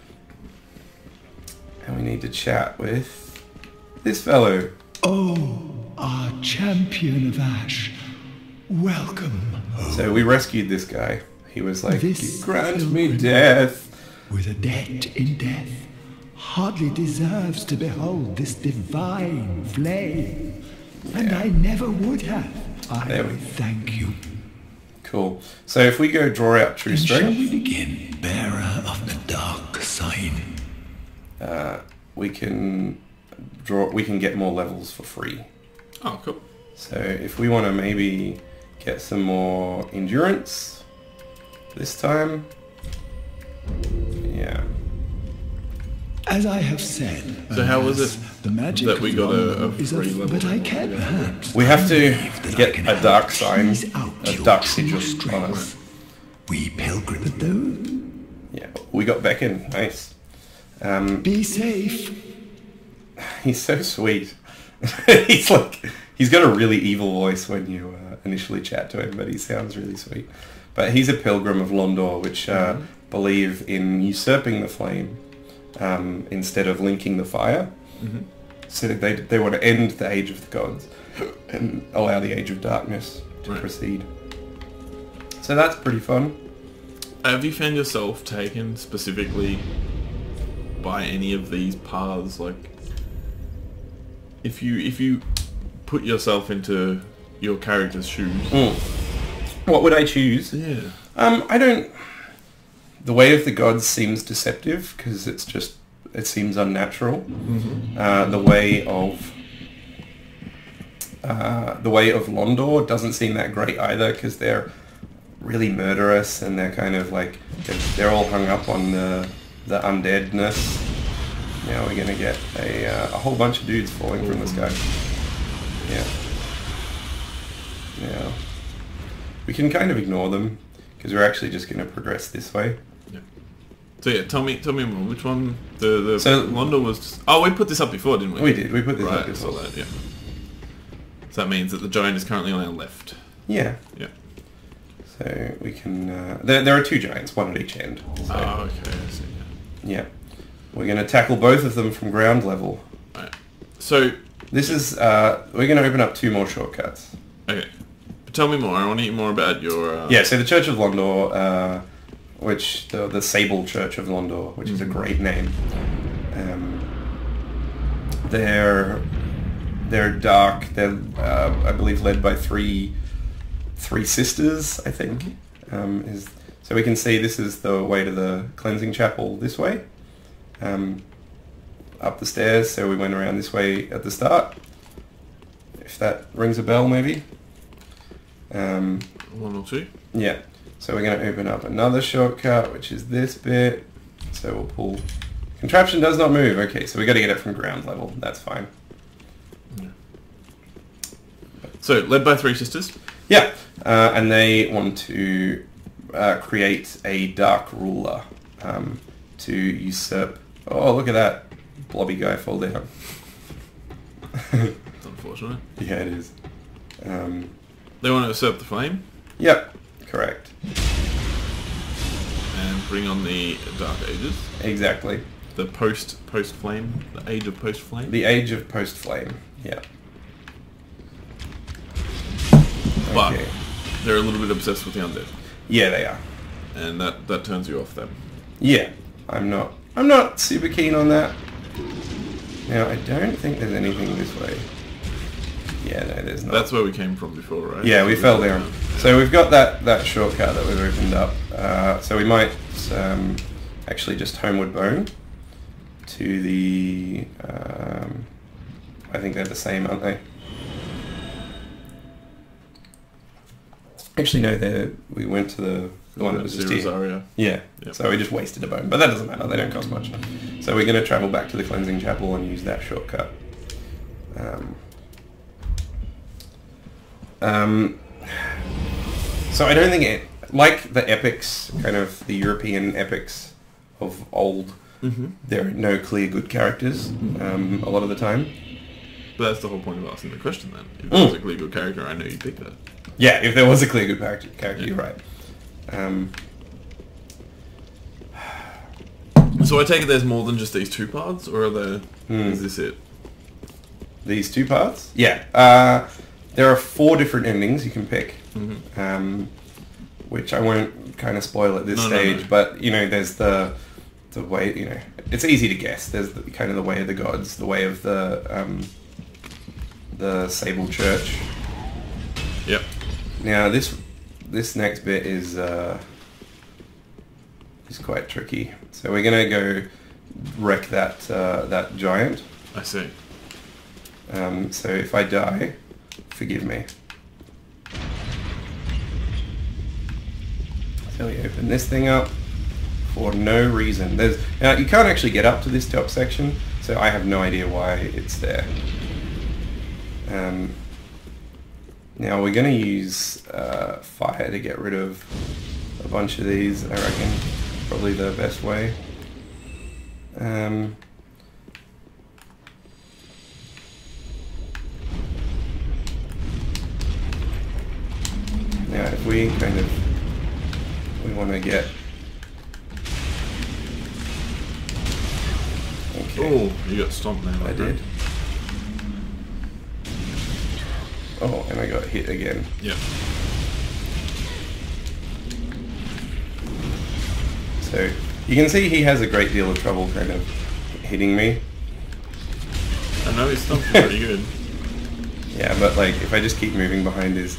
And we need to chat with this fellow. Oh, our champion of Ash. Welcome home. So we rescued this guy. He was like, This grant me pilgrim death. with a debt in death hardly deserves to behold this divine flame. And I never would have. I There we- thank you. Cool. So if we go draw out true And shall strength, we begin, bearer of the dark sign? uh, we can draw. We can get more levels for free. Oh, cool. So if we want to maybe get some more endurance this time, yeah. As I have said, So how was alas, it the magic that we of got a- London a is free level? But I can perhaps We have to believe that I get can a help dark sign, tease out a your dark true sigil on strength. us. We pilgrim at those. Yeah, we got Beckon. Nice. Um, Be safe. he's so sweet. He's like, he's got a really evil voice when you uh, initially chat to him, but he sounds really sweet. But he's a pilgrim of Londor, which uh, Mm-hmm. believe in usurping the flame um, instead of linking the fire. Mm-hmm. So they they want to end the age of the gods and allow the age of darkness to Right. proceed. So that's pretty fun. Have you found yourself taken specifically by any of these paths? Like, if you if you put yourself into your character's shoes, Mm. What would I choose? yeah, Um, I don't... The way of the gods seems deceptive because it's just... It seems unnatural. Uh, the way of... Uh, the way of Londor doesn't seem that great either because they're really murderous and they're kind of like... They're, they're all hung up on the, the undeadness. Now we're going to get a, uh, a whole bunch of dudes falling from the sky. Yeah. Yeah. We can kind of ignore them because we're actually just going to progress this way. yeah. So yeah, tell me tell me more. Which one? The the So- London was. Just, oh, we put this up before, didn't we? We did. We put this right, up I saw before. that. Yeah. So that means that the giant is currently on our left. Yeah. Yeah. So we can... Uh, there, there are two giants, one at each end. So, Oh, okay. I see. Yeah. yeah. We're going to tackle both of them from ground level. Right. So This is... Uh, we're going to open up two more shortcuts. okay, but tell me more. I want to hear more about your. Uh, Yeah, so the Church of Londor, uh, which... The, the Sable Church of Londor, which is a great name. Um, they're... They're dark. They're, uh, I believe, led by three... Three sisters, I think. Um, is So we can see this is the way to the cleansing chapel this way. Um, up the stairs, so we went around this way at the start. If that rings a bell, maybe. Um, One or two. Yeah. So we're going to open up another shortcut, which is this bit. So we'll pull... Contraption does not move. Okay, so we got to get it from ground level. That's fine. Yeah. So, led by three sisters. Yeah, uh, and they want to uh, create a dark ruler um, to usurp... Oh, look at that blobby guy fall down. It's unfortunate. Yeah, it is. Um, They want to usurp the flame. yep, correct. And bring on the Dark Ages. Exactly. The post post flame. The age of post flame. The age of post-flame. Yeah. But Okay. they're a little bit obsessed with the undead, Yeah, they are. and that that turns you off them. Yeah, I'm not. I'm not super keen on that. Now, I don't think there's anything this way. Yeah, no, there's not. That's where we came from before, right? Yeah, we fell down. So we've got that, that shortcut that we've opened up. Uh, so we might um, actually just homeward bone to the... Um, I think they're the same, aren't they? Actually, no, they're, we went to the, the one that was just here. Rosaria. Yeah, Yep. so we just wasted a bone. But that doesn't matter, they don't cost much. So we're going to travel back to the cleansing chapel and use that shortcut. Um, um, so I don't think it... Like the epics, kind of the European epics of old, Mm-hmm. there are no clear good characters um, a lot of the time. But that's the whole point of asking the question then. If Mm. there's a clear good character, I know you'd pick that. Yeah, if there was a clear good character, character Yeah. you're right. Um, So I take it there's more than just these two paths, or are there... Hmm. Is this it? these two parts? Yeah. Uh, there are four different endings you can pick, Mm-hmm. um, which I won't kind of spoil at this No, no, stage, no. but, you know, there's the the way, you know, it's easy to guess. There's the, kind of the way of the gods, the way of the um, the Sable Church. Yep. Now this this next bit is uh, is quite tricky. So we're gonna go wreck that uh, that giant. I see. Um, so if I die, forgive me. So we open this thing up for no reason. There's now you can't actually get up to this top section, so I have no idea why it's there. Um, now we're going to use uh, fire to get rid of a bunch of these. I reckon probably the best way. Um, now if we kind of we want to get okay. Oh, you got stomped now. I did. Oh, and I got hit again. Yep. So you can see he has a great deal of trouble kind of hitting me. I know he's stomped pretty good. Yeah, but like if I just keep moving behind his...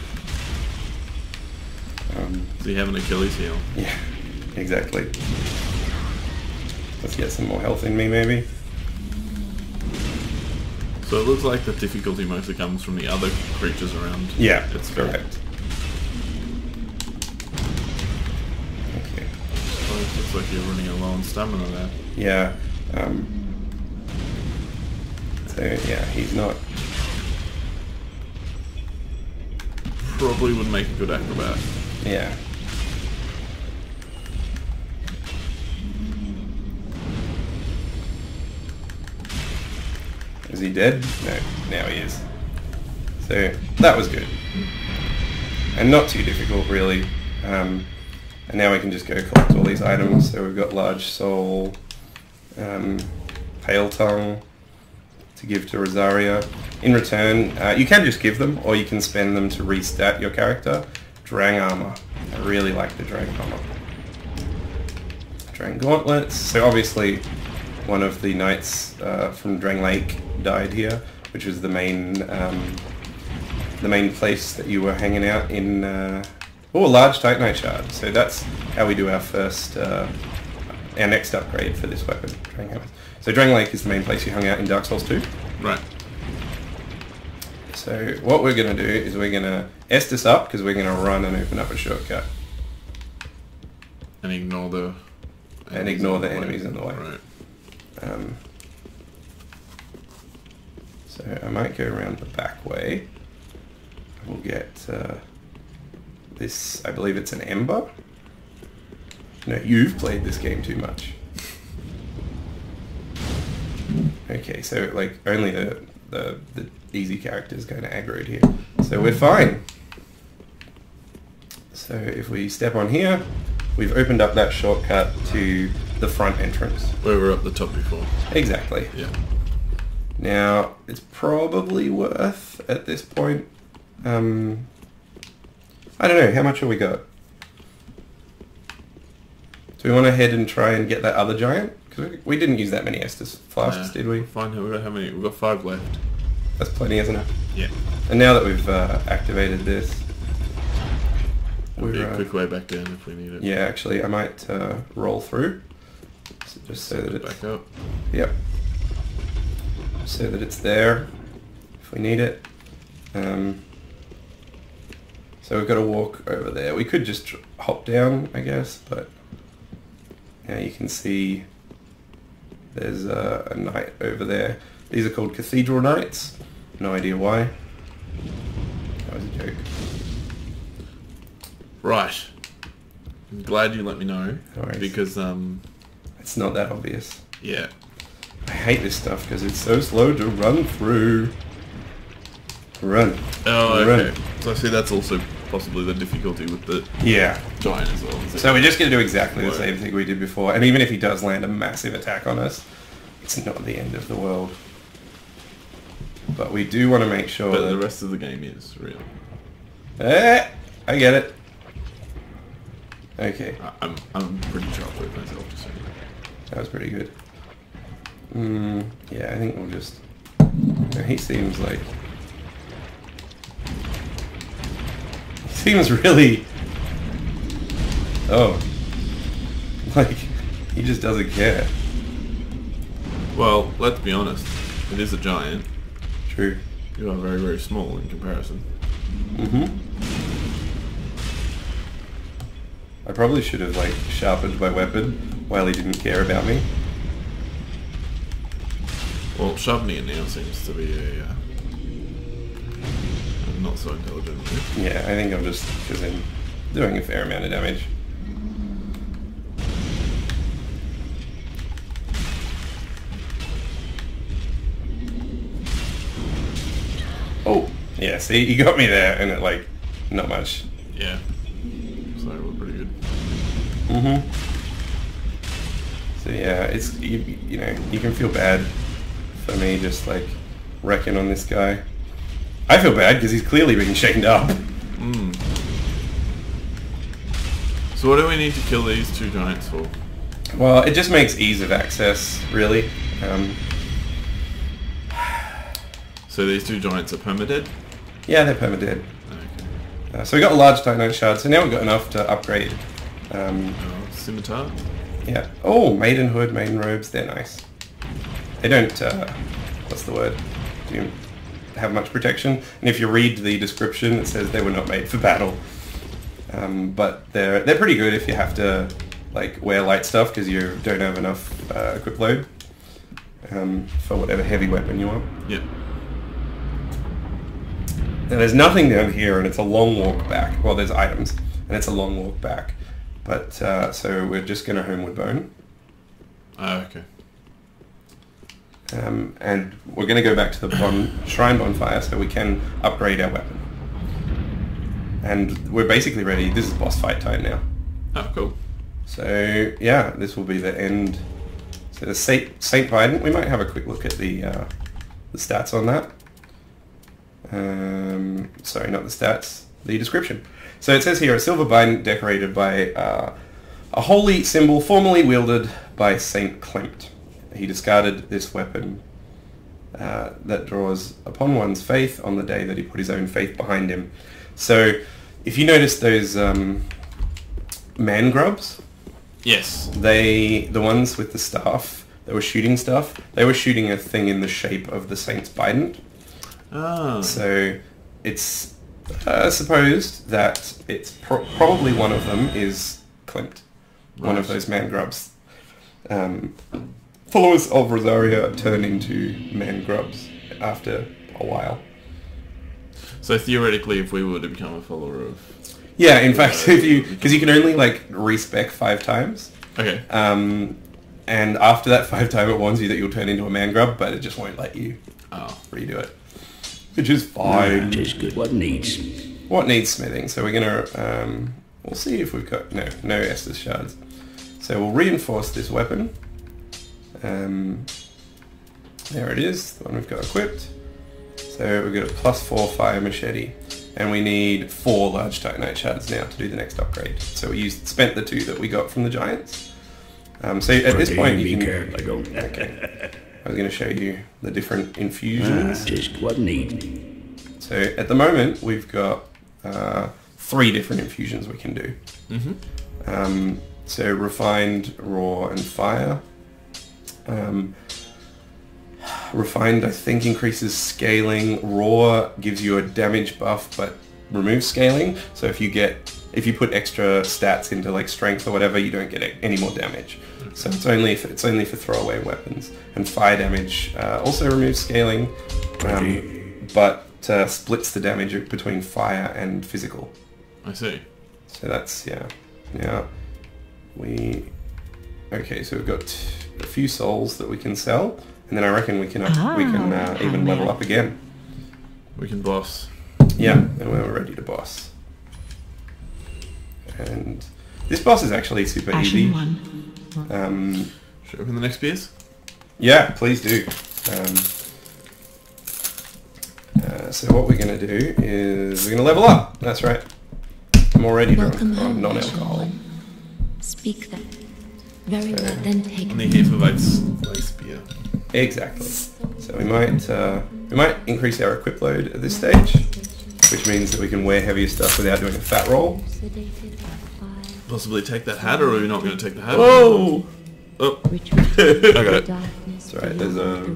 Um, Does he have an Achilles heel? yeah, exactly. Let's get some more health in me maybe. So it looks like the difficulty mostly comes from the other creatures around. Yeah, It's correct. Okay. Oh, it looks like you're running a low on stamina there. Yeah. Um, so yeah, he's not... Probably would make a good acrobat. Yeah. Is he dead? No, now he is. So that was good. And not too difficult really. Um, and now we can just go collect all these items. So we've got large soul, um, pale tongue to give to Rosaria. In return, uh, you can just give them, or you can spend them to restat your character. Drang armor. I really like the Drang armor. Drang gauntlets. So obviously, one of the knights uh, from Drang Lake died here, which was the main um, the main place that you were hanging out in. Uh, oh, a large Titanite shard. So that's how we do our first, uh, our next upgrade for this weapon, Drang hammers. So Drang Lake is the main place you hung out in Dark Souls two. Right. So So what we're going to do is we're going to Estus up because we're going to run and open up a shortcut. And ignore the... And ignore the way. enemies in the way. Right. Um, so I might go around the back way. We'll get uh, this, I believe it's an Ember. No, you've played this game too much. Okay, so like only the, the, the easy characters kind of aggroed here. So we're fine. So if we step on here, we've opened up that shortcut to the front entrance. Where we were up the top before. Exactly. Yeah. Now, it's probably worth, at this point, um, I don't know, how much have we got? Do we want to head and try and get that other giant? Because we, we didn't use that many Estus flasks, Yeah. did we? Fine, we've got how many? We've got five left. That's plenty, isn't it? Yeah. And now that we've uh, activated this, It'll be we're, a uh, quick way back down if we need it. yeah, actually, I might uh, roll through, so just so that it's, Back up. yep, so that it's there if we need it. Um, so we've got to walk over there. We could just tr- hop down, I guess, but now you can see there's a, a knight over there. These are called Cathedral Knights. No idea why. That was a joke. Right. I'm glad you let me know. No worries. Because, um, It's not that obvious. yeah. I hate this stuff because it's so slow to run through. Run. Oh, Run. okay. So I see that's also possibly the difficulty with the Yeah. giant as well. is it? So we're just going to do exactly the Work. same thing we did before. And even if he does land a massive attack on us, it's not the end of the world. But we do want to make sure But that... the rest of the game is real. Eh, I get it. Okay, I, I'm I'm pretty chuffed with myself to say that was pretty good. Mm, yeah, I think we'll just... He seems like... He seems really... Oh. Like, he just doesn't care. Well, let's be honest. It is a giant. True. You are very, very small in comparison. Mm-hmm. I probably should have, like, sharpened my weapon while he didn't care about me. Well, sharpening it now seems to be a uh, not so intelligent move. Yeah, I think I'm just, because I'm doing a fair amount of damage. Oh, yeah, see, you got me there, and it, like, not much. Yeah. So we're pretty good. Mm-hmm. So yeah, it's, you, you know, you can feel bad for me just, like, wrecking on this guy. I feel bad because he's clearly been chained up. Mm. So what do we need to kill these two giants for? Well, it just makes ease of access, really. Um, So these two giants are permadead? yeah, they're permadead. Okay. Uh, so we got a large Titanite shard, so now we've got enough to upgrade. Um, Oh, scimitar? yeah. Oh, maidenhood, maiden robes, they're nice. They don't, uh, what's the word? Do you have much protection? And if you read the description, it says they were not made for battle. Um, but they're they're pretty good if you have to, like, wear light stuff because you don't have enough uh, equip load um, for whatever heavy weapon you want. Yep. Now there's nothing down here, and it's a long walk back. Well, there's items, and it's a long walk back. But, uh, so we're just going to Homeward Bone. Ah, okay. Um, and we're going to go back to the bon- Shrine Bonfire so we can upgrade our weapon. And we're basically ready. This is boss fight time now. Oh, cool. So, yeah, this will be the end. So the Saint, Saint Biden, we might have a quick look at the, uh, the stats on that. Um, sorry, not the stats, the description. So it says here, a silver bident decorated by uh, a holy symbol formerly wielded by Saint Clement. He discarded this weapon uh, that draws upon one's faith on the day that he put his own faith behind him. So if you notice those um, man grubs, Yes. they, the ones with the staff, they were shooting stuff, they were shooting a thing in the shape of the Saint's bident. Ah. So it's uh, supposed that it's pro- probably one of them is Clint, right. One of those man grubs. Um, followers of Rosaria turn into man grubs after a while. So theoretically, if we were to become a follower of... Yeah, in fact, if you... Because you can only, like, respec five times. Okay. Um, and after that five time, it warns you that you'll turn into a man grub, but it just won't let you oh. redo it. Which is fine. It is good. What needs? What needs smithing? So we're going to... Um, we'll see if we've got... No, no Estus shards. So we'll reinforce this weapon. Um, there it is, the one we've got equipped. So we've got a plus four fire machete. And we need four large Titanite shards now to do the next upgrade. So we used spent the two that we got from the giants. Um, so at this point you can... Okay. I was going to show you the different infusions. Ah, just what need. So at the moment we've got uh, three different infusions we can do. Mm-hmm. Um, so refined, raw, and fire. Um, refined, I think, increases scaling. Raw gives you a damage buff, but removes scaling. So if you get, if you put extra stats into like strength or whatever, you don't get any more damage. Okay. So it's only for, it's only for throwaway weapons. And fire damage uh, also removes scaling, um, but uh, splits the damage between fire and physical. I see. So that's yeah. Now we okay. So we've got a few souls that we can sell. And then I reckon we can up, Ah, we can uh, even level up again. We can boss. Yeah, and we're ready to boss. And this boss is actually super Ashen easy. one. Um, Should we open the next beers? yeah, please do. Um, uh, so what we're going to do is we're going to level up. That's right. I'm already drunk Welcome on home, non-alcohol. Ashen one. Speak that. Very well, then take Only here for ice, ice beer. Exactly. So we might uh, we might increase our equip load at this stage, which means that we can wear heavier stuff without doing a fat roll. Possibly take that hat, or are we not going to take the hat? Whoa! Oh, I got it. That's right. There's a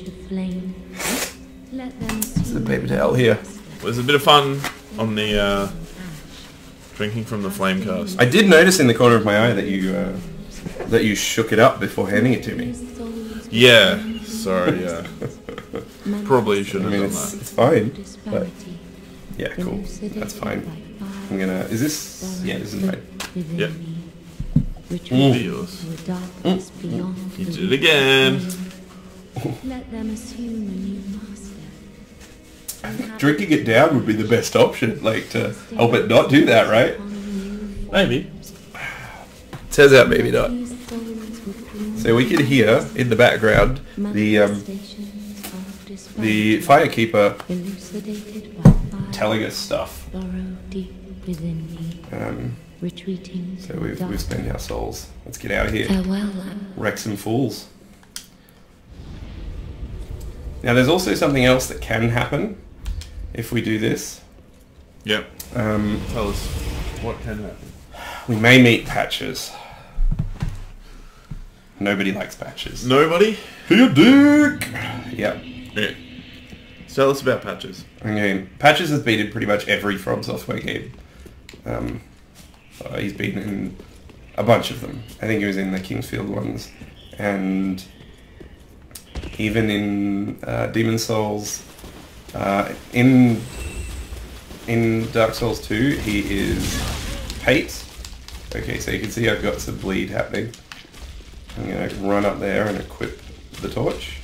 there's a paper towel here. there's a bit of fun on the uh, drinking from the flame cast. I did notice in the corner of my eye that you uh, that you shook it up before handing it to me. Yeah, sorry. Yeah, probably shouldn't I mean, have it's done it's fine, but yeah, cool. That's fine. I'm gonna. Is this? Yeah, this is right. that. Yep. Mm. Be yours. You did it again. Let them assume a new master. Drinking it down would be the best option. Like to help it not do that, right? Maybe. Turns out maybe not. So we could hear in the background the um, the firekeeper telling us stuff. Um, so we've we've spent our souls. Let's get out of here. Farewell. Wreck some fools. Now there's also something else that can happen if we do this. Yep. Um, Tell us what can happen. we may meet Patches. Nobody likes Patches. Nobody? Hey, dick! Yep. Okay. Tell us about Patches. Okay. Patches has been in pretty much every From Software game. Um, uh, he's been in a bunch of them. I think he was in the Kingsfield ones. And even in uh, Demon Souls. Uh, in in Dark Souls two, he is Pate. Okay, so you can see I've got some bleed happening. I'm going to run up there and equip the torch.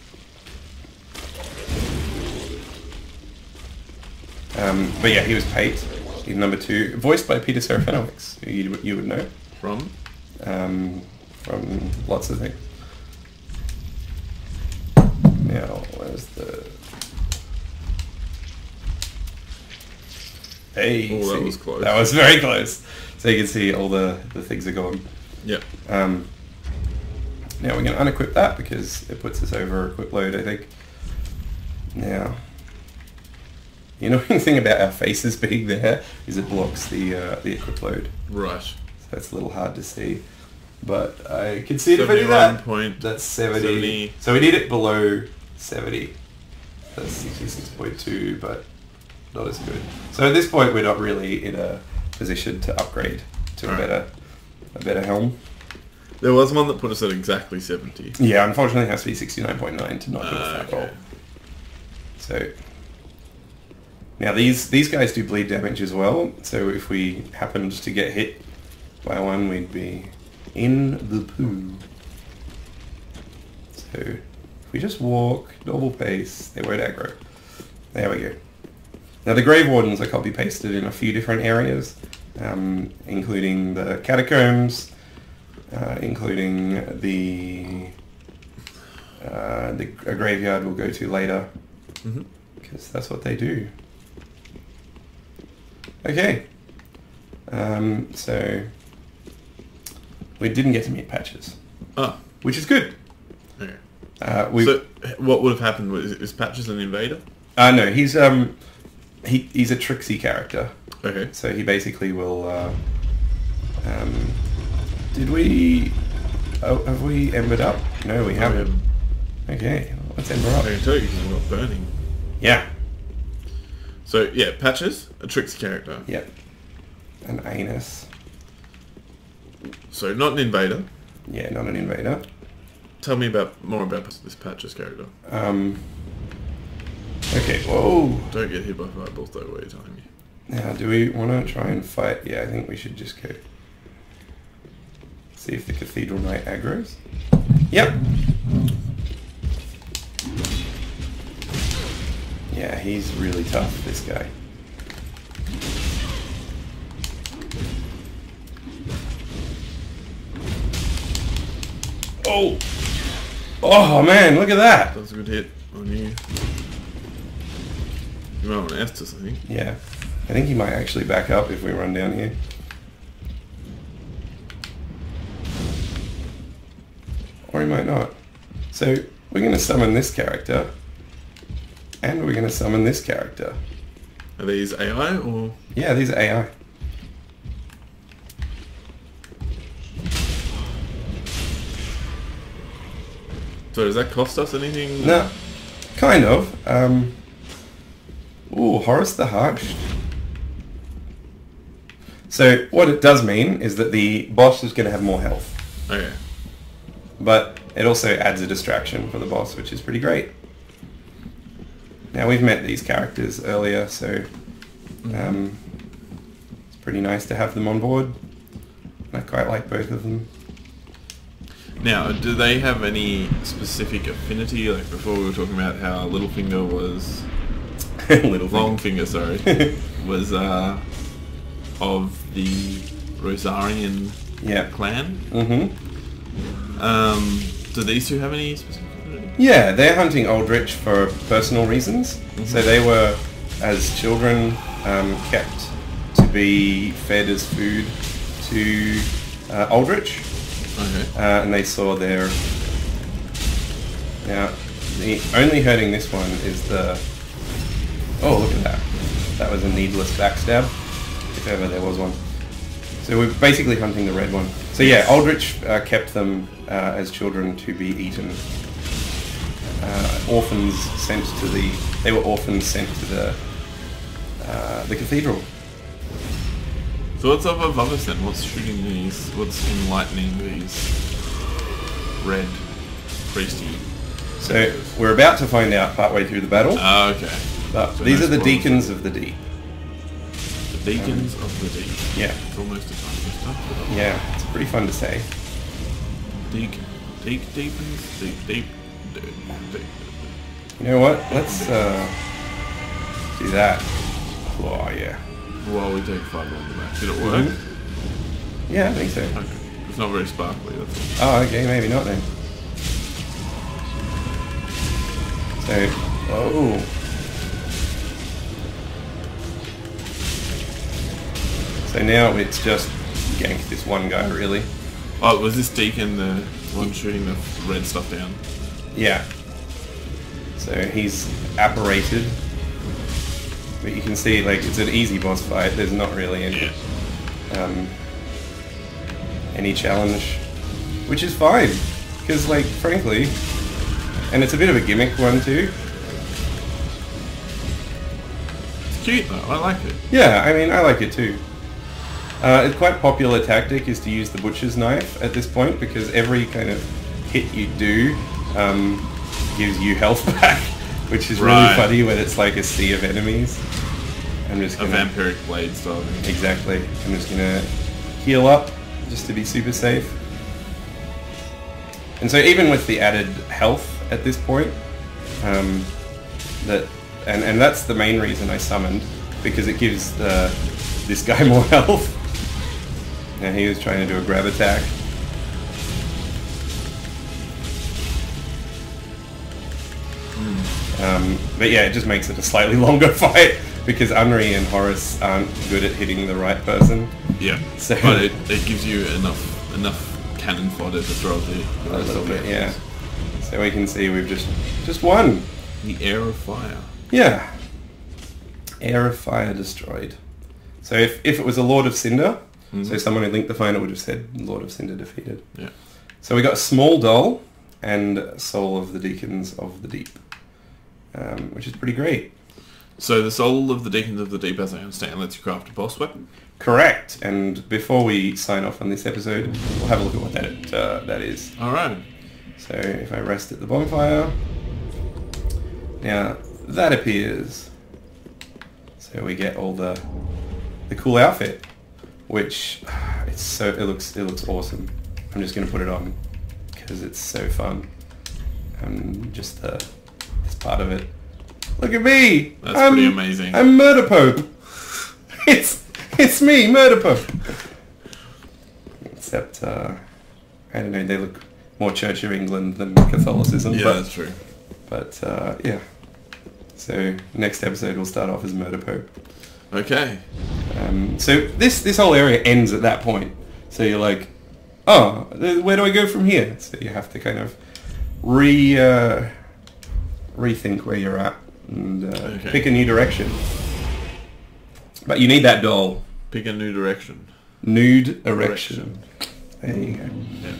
Um, but yeah, he was Pate in number two, voiced by Peter Serafinowicz, who you, you would know. From? Um, from lots of things. Now, where's the... Hey, Oh, that see, was close. That was very close. So you can see all the, the things are gone. Yep. Um, now we're going to unequip that because it puts us over equip load, I think. Now, the annoying thing about our faces being there is it blocks the uh, the equip load. Right. So it's a little hard to see. But I can see it if I do that. Point That's seventy. seventy. So we need it below seventy. the sixty-six point two, but not as good. So at this point, we're not really in a position to upgrade to All a right. better, a better helm. There was one that put us at exactly seventy. Yeah, unfortunately, it has to be sixty-nine point nine to not do a Uh, fat okay. roll. So now these these guys do bleed damage as well. So if we happened to get hit by one, we'd be in the poo. So if we just walk normal pace, they won't aggro. There we go. Now the Grave Wardens are copy pasted in a few different areas, um, including the catacombs. Uh, including the uh, the a graveyard we'll go to later, because Mm-hmm. that's what they do. Okay, um, so we didn't get to meet Patches, Oh, which is good. okay. Uh, we So, what would have happened? Was is Patches an invader? uh, no, he's um he he's a tricksy character, Okay. so he basically will. Uh, um, did we? Oh, have we embered up? No, we haven't. Um, Okay, let's ember up. I can tell you because we're not burning. Yeah. So, yeah, Patches, a tricksy character. Yep. An anus. So, not an invader. Yeah, not an invader. Tell me about more about this Patches character. Um. Okay. Whoa. Don't get hit by fireballs though, what are you telling me? Now, do we want to try and fight? Yeah, I think we should just go. See if the Cathedral Knight aggroes. Yep. Yeah, he's really tough, this guy. Oh! Oh man, look at that! That was a good hit on you. You might want to Estus, I think. Yeah. I think he might actually back up if we run down here. Or he might not. So, we're going to summon this character. And we're going to summon this character. Are these A I or... Yeah, these are A I. So does that cost us anything? No, kind of. Um, ooh, Horus the Harsh. So what it does mean is that the boss is going to have more health. Okay. But it also adds a distraction for the boss, which is pretty great. Now we've met these characters earlier, so um, it's pretty nice to have them on board. I quite like both of them. Now, do they have any specific affinity? Like before we were talking about how Littlefinger was... Little Longfinger, sorry. was uh, of the Rosarian Yeah. clan. Mm-hmm. Um, do these two have any specific affinity? Yeah, they're hunting Aldrich for personal reasons. Mm-hmm. So they were, as children, um, kept to be fed as food to uh, Aldrich. Okay. Uh, and they saw their... Now, the only hurting this one is the... Oh, look at that. That was a needless backstab, if ever there was one. So we're basically hunting the red one. So yeah, Aldrich uh, kept them uh, as children to be eaten. Uh, orphans sent to the... They were orphans sent to the uh, the cathedral. So what's up above us then? What's shooting these? What's enlightening these red priesty? So we're about to find out partway through the battle. Ah, okay. But So these no are the spoilers. Deacons of the D. The Deacons of the D. Yeah, It's almost a tongue twister. yeah, it's pretty fun to say. Deacon. Deep, deepens, deep, deep, deep, deep. You know what? Let's uh, do that. Oh yeah. While we take five on the back. Did it work? Yeah, I think so. Okay. It's not very sparkly, that's all. Oh, okay, maybe not then. So, oh. So now it's just gank this one guy, really. Oh, was this Deacon the one shooting the red stuff down? Yeah. So he's apparated. But you can see, like, it's an easy boss fight. There's not really any, um, any challenge. Which is fine. Because, like, frankly... And it's a bit of a gimmick one, too. cute though. I like it. Yeah, I mean, I like it too. Uh, it's quite popular tactic is to use the butcher's knife at this point because every kind of hit you do um, gives you health back, which is really Right. funny when it's like a sea of enemies. I'm just A gonna, vampiric blade style thing. exactly. I'm just gonna heal up just to be super safe. And so even with the added health at this point, um, that and and that's the main reason I summoned because it gives the this guy more health. And he was trying to do a grab attack. Um, but yeah, it just makes it a slightly longer fight because Unri and Horace aren't good at hitting the right person. Yeah. So- but it, it gives you enough enough cannon fodder to throw at the, the A rest little of the bit, yeah. enemies. So we can see we've just just won. The air of fire. Yeah. Air of Fire destroyed. So if, if it was a Lord of Cinder, Mm-hmm. so someone who linked the phone, it would have said Lord of Cinder defeated. Yeah. So we got a Small Doll and Soul of the Deacons of the Deep, um, which is pretty great. So the soul of the Deacons of the Deep, as I understand, lets you craft a boss weapon. Correct. And before we sign off on this episode, we'll have a look at what that uh, that is. All right. So if I rest at the bonfire, now that appears. So we get all the the cool outfit, which it's so it looks it looks awesome. I'm just gonna put it on because it's so fun. And just the this part of it. Look at me! That's I'm, pretty amazing. I'm Murder Pope. It's it's me, Murder Pope. Except uh, I don't know. They look more Church of England than Catholicism. Yeah, but, that's true. But uh, yeah. So next episode we'll start off as Murder Pope. Okay. Um, so this this whole area ends at that point. So you're like, oh, th- where do I go from here? So you have to kind of re uh, rethink where you're at and uh, Okay. pick a new direction. But you need that doll. Pick a new direction. Nude erection. There you go.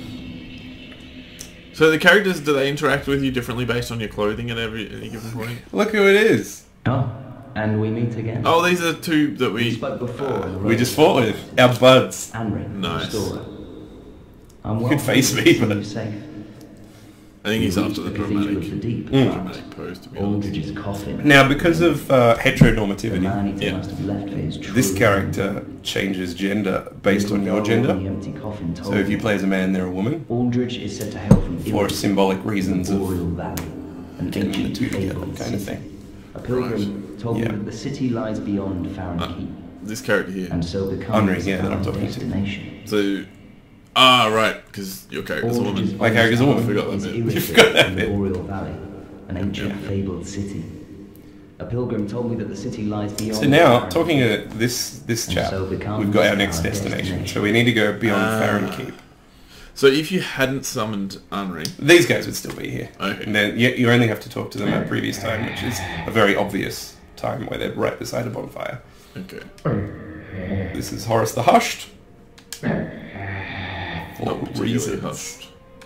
So the characters, do they interact with you differently based on your clothing at every any given point? Look who it is. Oh, and we meet again. Oh, these are two that We we... spoke before. on the We road. just fought with our buds. Amrit, Nice. restorer. I'm well Could face pleased me, to see but- you safe. I think he's We after the reached Cathedral of the dramatic, Deep. Mm. dramatic pose, to be honest. Aldrich's coffin. Now, because of uh, The heteronormativity, man-eater Yeah. must have left for his true this character changes gender based on your The gender. empty coffin told So if you me play as a man, they're a woman. Aldrich is said to hail from For Ill- symbolic reasons of Boreal Valley, an getting the ancient two together fabled kind of city. thing. A pilgrim told Yeah. me that the city lies beyond Farron Uh, Keep, This character here. and so becomes Unri, yeah, that I'm our talking to. destination. So... Ah, right, because your character's a Aldrich's woman. My character's a woman. I forgot that is bit. Ill- You forgot that in bit. Boreal Valley, an ancient Yeah. fabled city. A pilgrim told me that the city lies beyond. So now, Farron talking Keep. to this this And chap, so becomes we've got our next our destination. destination. So we need to go beyond Ah. Farron Keep. So if you hadn't summoned Unri... These guys would still be here. Okay. And then you, you only have to talk to them at previous time, which is a very obvious time where they're right beside a bonfire. Okay. This is Horace the Hushed. Not For particularly reasons. hushed.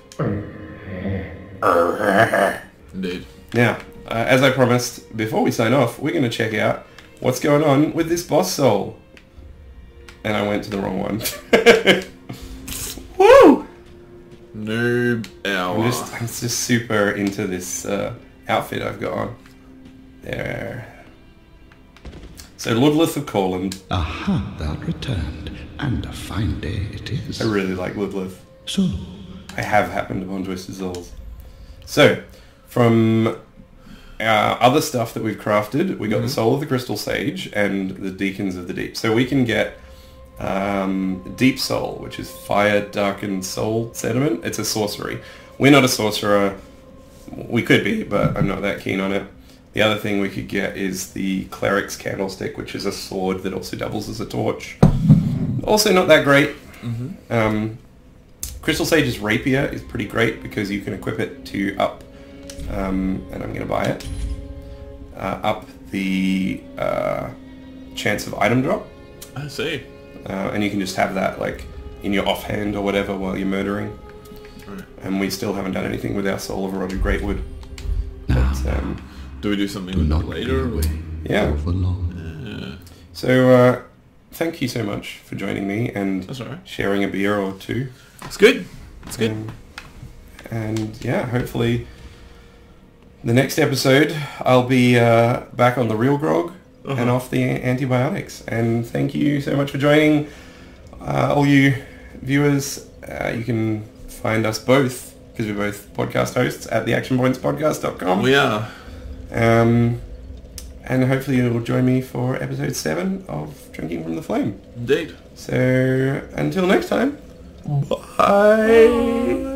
Indeed. Now, uh, as I promised, before we sign off, we're going to check out what's going on with this boss soul. And I went to the wrong one. Woo! Noob hour. I'm just, I'm just super into this uh, outfit I've got on. There. So, Ludleth of Corland. Aha, thou returned, and a fine day it is. I really like Ludleth. So, I have happened upon Twisted Souls. So, from our other stuff that we've crafted, we got the Soul of the Crystal Sage and the Deacons of the Deep. So we can get um, Deep Soul, which is Fire Darkened Soul Sediment. It's a sorcery. We're not a sorcerer. We could be, but I'm not that keen on it. The other thing we could get is the Cleric's Candlestick, which is a sword that also doubles as a torch. Also not that great. Mm-hmm. Um, Crystal Sage's Rapier is pretty great because you can equip it to up, um, and I'm going to buy it, uh, up the uh, chance of item drop. I see. Uh, and you can just have that like in your offhand or whatever while you're murdering. Right. And we still haven't done anything with our Soul of Eroded Greatwood. now, But, um, Do we do something do with not it later? be away yeah. for long. Uh, So, uh, thank you so much for joining me and That's all right. sharing a beer or two. It's good. It's good. Um, and yeah, hopefully the next episode I'll be uh, back on the real grog Uh-huh. and off the antibiotics. And thank you so much for joining, uh, all you viewers. Uh, you can find us both, because we're both podcast hosts, at the action points podcast dot com. We are. Um, and hopefully you'll join me for episode seven of Drinking from the Flame. Indeed. So until next time, Bye.